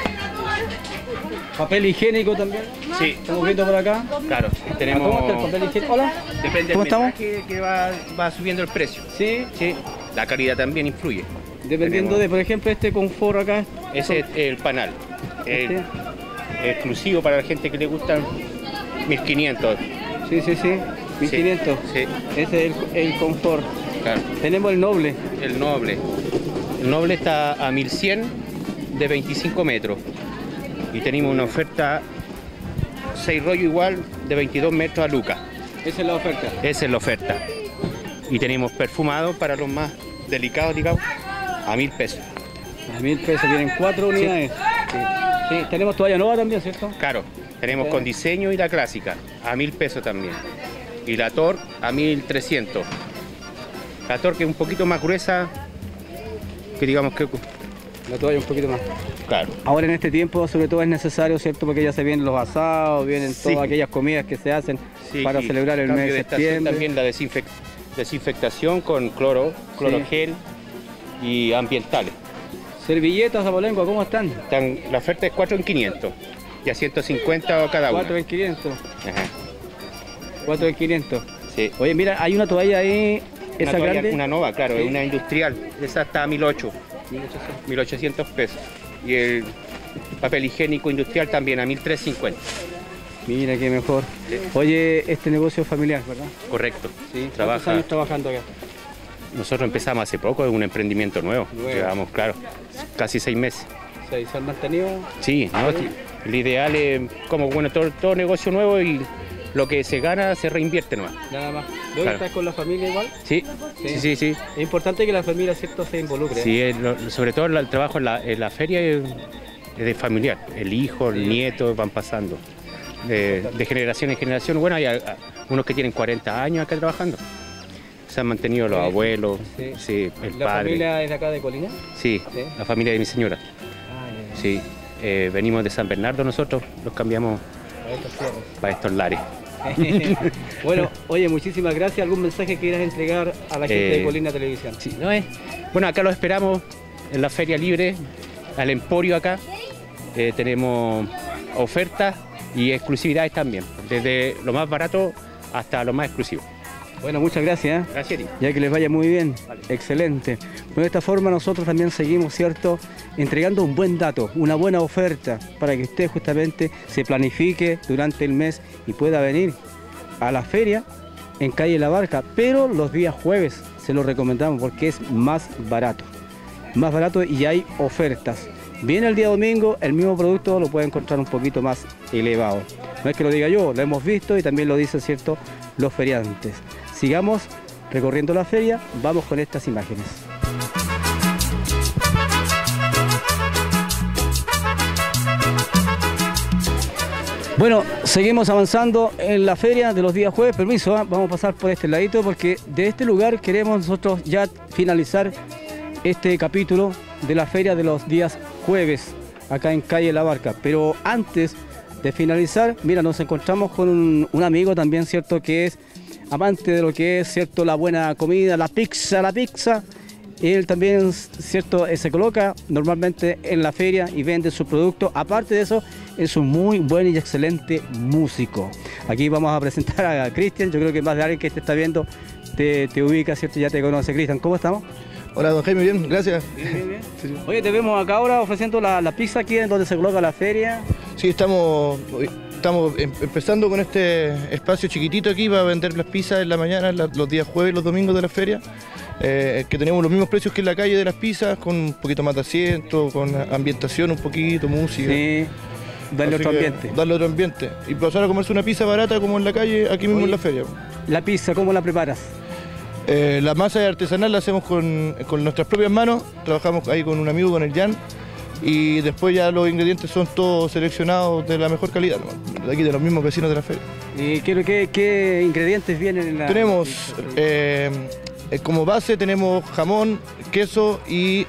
¿Papel higiénico también? Sí. ¿Estamos viendo por acá? Claro. Tenemos... ¿Cómo está el papel higiénico? Hola. Depende ¿Cómo del estamos? que, que va, va subiendo el precio. Sí. Sí. La calidad también influye. Dependiendo Tenemos... de, por ejemplo, este confort acá. Ese es el panal. Este. El, exclusivo para la gente que le gustan mil quinientos. Sí, sí, sí. mil quinientos. Sí. Ese es el, el confort. Claro. Tenemos el noble. El noble. El noble está a mil cien de veinticinco metros. Y tenemos una oferta seis rollos igual de veintidós metros a Luca. Esa es la oferta. Esa es la oferta. Y tenemos perfumado para los más delicados, digamos, a mil pesos. A mil pesos, vienen cuatro unidades. Sí. Sí. Sí. Tenemos toalla nueva también, ¿cierto? Claro, tenemos sí. Con diseño y la clásica, a mil pesos también. Y la Tor a mil trescientos. La Tor que es un poquito más gruesa, que digamos que... La toalla un poquito más. Claro. Ahora en este tiempo sobre todo es necesario, ¿cierto? Porque ya se vienen los asados, vienen sí. todas aquellas comidas que se hacen sí, celebrar celebrar el mes de, de septiembre. También la desinfec desinfectación con cloro, clorogel sí. y ambientales. Servilletas, Zapolenco, ¿cómo están? están? La oferta es cuatro en quinientos y a ciento cincuenta cada una. cuatro en quinientos. Ajá. cuatro en quinientos. Sí. Oye, mira, hay una toalla ahí, una esa toalla, grande. Una nova, claro, sí. Es una industrial. Esa está a mil ochocientos. mil ochocientos pesos. y el papel higiénico industrial también a mil trescientos cincuenta. Mira qué mejor. Oye, este negocio es familiar, ¿verdad? Correcto. Sí. Trabaja. ¿Cuántos años trabajando acá? Nosotros empezamos hace poco, es un emprendimiento nuevo. Nuevo. Llevamos, claro, casi seis meses. ¿Se han mantenido? Sí, ¿no? El ideal es, como bueno, todo, todo negocio nuevo y lo que se gana se reinvierte nomás. Nada más. ¿Dónde Claro. estás con la familia igual? Sí, sí, sí, sí. Es importante que la familia, ¿cierto?, se involucre. Sí, es lo- sobre todo el trabajo en la, en la feria es, es de familiar. El hijo, el nieto van pasando. De, de generación en generación. Bueno, hay a- a- unos que tienen cuarenta años acá trabajando. Se han mantenido los Sí. abuelos, Sí. sí, el ¿La padre. familia es de acá de Colina? Sí, Sí. la familia de mi señora. Ah, ya, ya. Sí, eh, venimos de San Bernardo nosotros, los cambiamos Para estos tierras. para estos lares. Bueno, oye, muchísimas gracias. ¿Algún mensaje que quieras entregar a la gente Eh, de Colina Televisión? Sí, ¿no es? Bueno, acá los esperamos en la Feria Libre, al Emporio acá. Eh, tenemos ofertas y exclusividades también, desde lo más barato hasta lo más exclusivo. Bueno, muchas gracias. ¿eh? Gracias a ti. Ya que les vaya muy bien. Vale. Excelente. Bueno, de esta forma nosotros también seguimos, ¿cierto?, entregando un buen dato, una buena oferta para que usted justamente se planifique durante el mes y pueda venir a la feria en calle La Barca, pero los días jueves se lo recomendamos porque es más barato. Más barato y hay ofertas. Viene el día domingo, el mismo producto lo puede encontrar un poquito más elevado. No es que lo diga yo, lo hemos visto y también lo dicen, ¿cierto?, los feriantes. Sigamos recorriendo la feria, vamos con estas imágenes. Bueno, seguimos avanzando en la feria de los días jueves. Permiso, ¿eh? Vamos a pasar por este ladito porque de este lugar queremos nosotros ya finalizar este capítulo de la feria de los días jueves acá en calle La Barca. Pero antes de finalizar, mira, nos encontramos con un, un amigo también, ¿cierto?, que es amante de lo que es, ¿cierto?, la buena comida, la pizza, la pizza. Él también, ¿cierto?, eh, se coloca normalmente en la feria y vende sus productos. Aparte de eso, es un muy buen y excelente músico. Aquí vamos a presentar a Cristian. Yo creo que más de alguien que te está viendo te, te ubica, ¿cierto?, ya te conoce. Cristian, ¿cómo estamos? Hola, don Jaime, bien, gracias. Bien, bien, bien. Sí, sí. Oye, te vemos acá ahora ofreciendo la, la pizza aquí en donde se coloca la feria. Sí, estamos, estamos em- empezando con este espacio chiquitito aquí para vender las pizzas en la mañana, la- los días jueves y los domingos de la feria, eh, que tenemos los mismos precios que en la calle de las pizzas, con un poquito más de asiento, con ambientación un poquito, música. Sí, darle Así otro que, ambiente. Darle otro ambiente. Y pasar a comerse una pizza barata como en la calle, aquí mismo Oye, en la feria. La pizza, ¿cómo la preparas? Eh, la masa artesanal la hacemos con, con nuestras propias manos, trabajamos ahí con un amigo, con el Jan, y después ya los ingredientes son todos seleccionados de la mejor calidad, ¿no?, de aquí de los mismos vecinos de la feria. ¿Y qué, qué, qué ingredientes vienen en la...? Tenemos eh, eh, como base tenemos jamón, queso y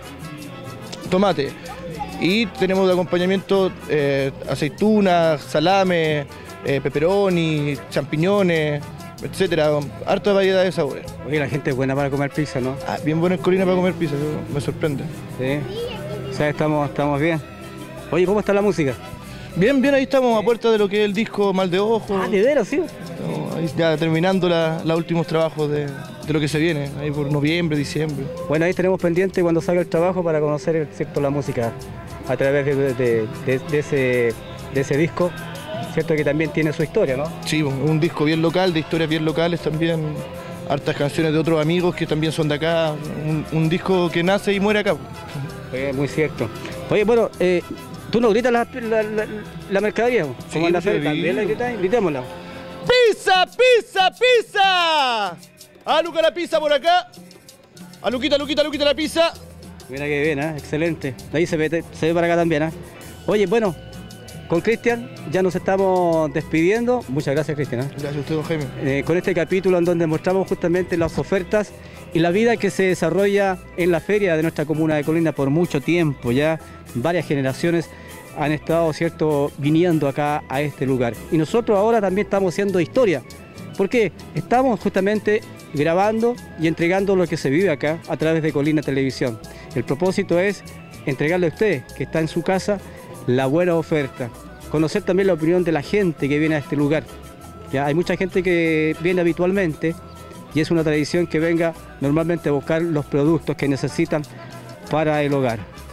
tomate, y tenemos de acompañamiento eh, aceitunas, salame, eh, pepperoni, champiñones, etcétera, harta variedad de sabores. Oye, la gente es buena para comer pizza, ¿no? Ah, bien buena en Colina para comer pizza, yo- me sorprende. Sí. O sea, estamos, estamos bien. Oye, ¿cómo está la música? Bien, bien, ahí estamos a puerta de lo que es el disco Mal de Ojo. Ah, de veras, sí. Estamos ahí ya terminando la- los últimos trabajos de, de lo que se viene, ahí por noviembre, diciembre. Bueno, ahí tenemos pendiente cuando salga el trabajo para conocer, ¿cierto?, la música a través de, de- de- de- de ese, de ese disco, ¿cierto?, que también tiene su historia, ¿no? Sí, un disco bien local, de historias bien locales también, hartas canciones de otros amigos que también son de acá, un, un disco que nace y muere acá. Oye, muy cierto. Oye, bueno, eh, ¿tú no gritas la, la, la, la mercadería? Como Sí, en la pues, feria, sí. también la gritas, gritémosla. ¡Pizza, pizza, pizza! ¡A Luca la pizza por acá! ¡A Luquita, Luquita, Luquita la pizza! Mira que bien, ¿eh? Excelente. De ahí se ve, se ve para acá también, ¿eh? Oye, bueno, con Cristian ya nos estamos despidiendo. Muchas gracias, Cristian. ¿eh? Gracias a usted, don Jaime. Eh, con este capítulo en donde mostramos justamente las ofertas y la vida que se desarrolla en la feria de nuestra comuna de Colina por mucho tiempo. Ya varias generaciones han estado, ¿cierto?, viniendo acá a este lugar. Y nosotros ahora también estamos haciendo historia. ¿Por qué? Estamos justamente grabando y entregando lo que se vive acá a través de Colina Televisión. El propósito es entregarle a usted, que está en su casa, la buena oferta. Conocer también la opinión de la gente que viene a este lugar. Ya hay mucha gente que viene habitualmente y es una tradición que venga normalmente a buscar los productos que necesitan para el hogar.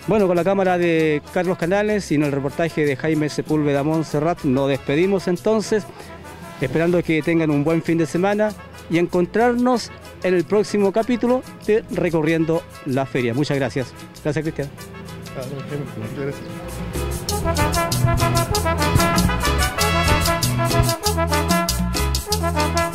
Bueno, con la cámara de Carlos Canales y en el reportaje de Jaime Sepúlveda Montserrat nos despedimos entonces, esperando que tengan un buen fin de semana y encontrarnos en el próximo capítulo de Recorriendo la Feria. Muchas gracias. Gracias, Cristian. Muchas gracias.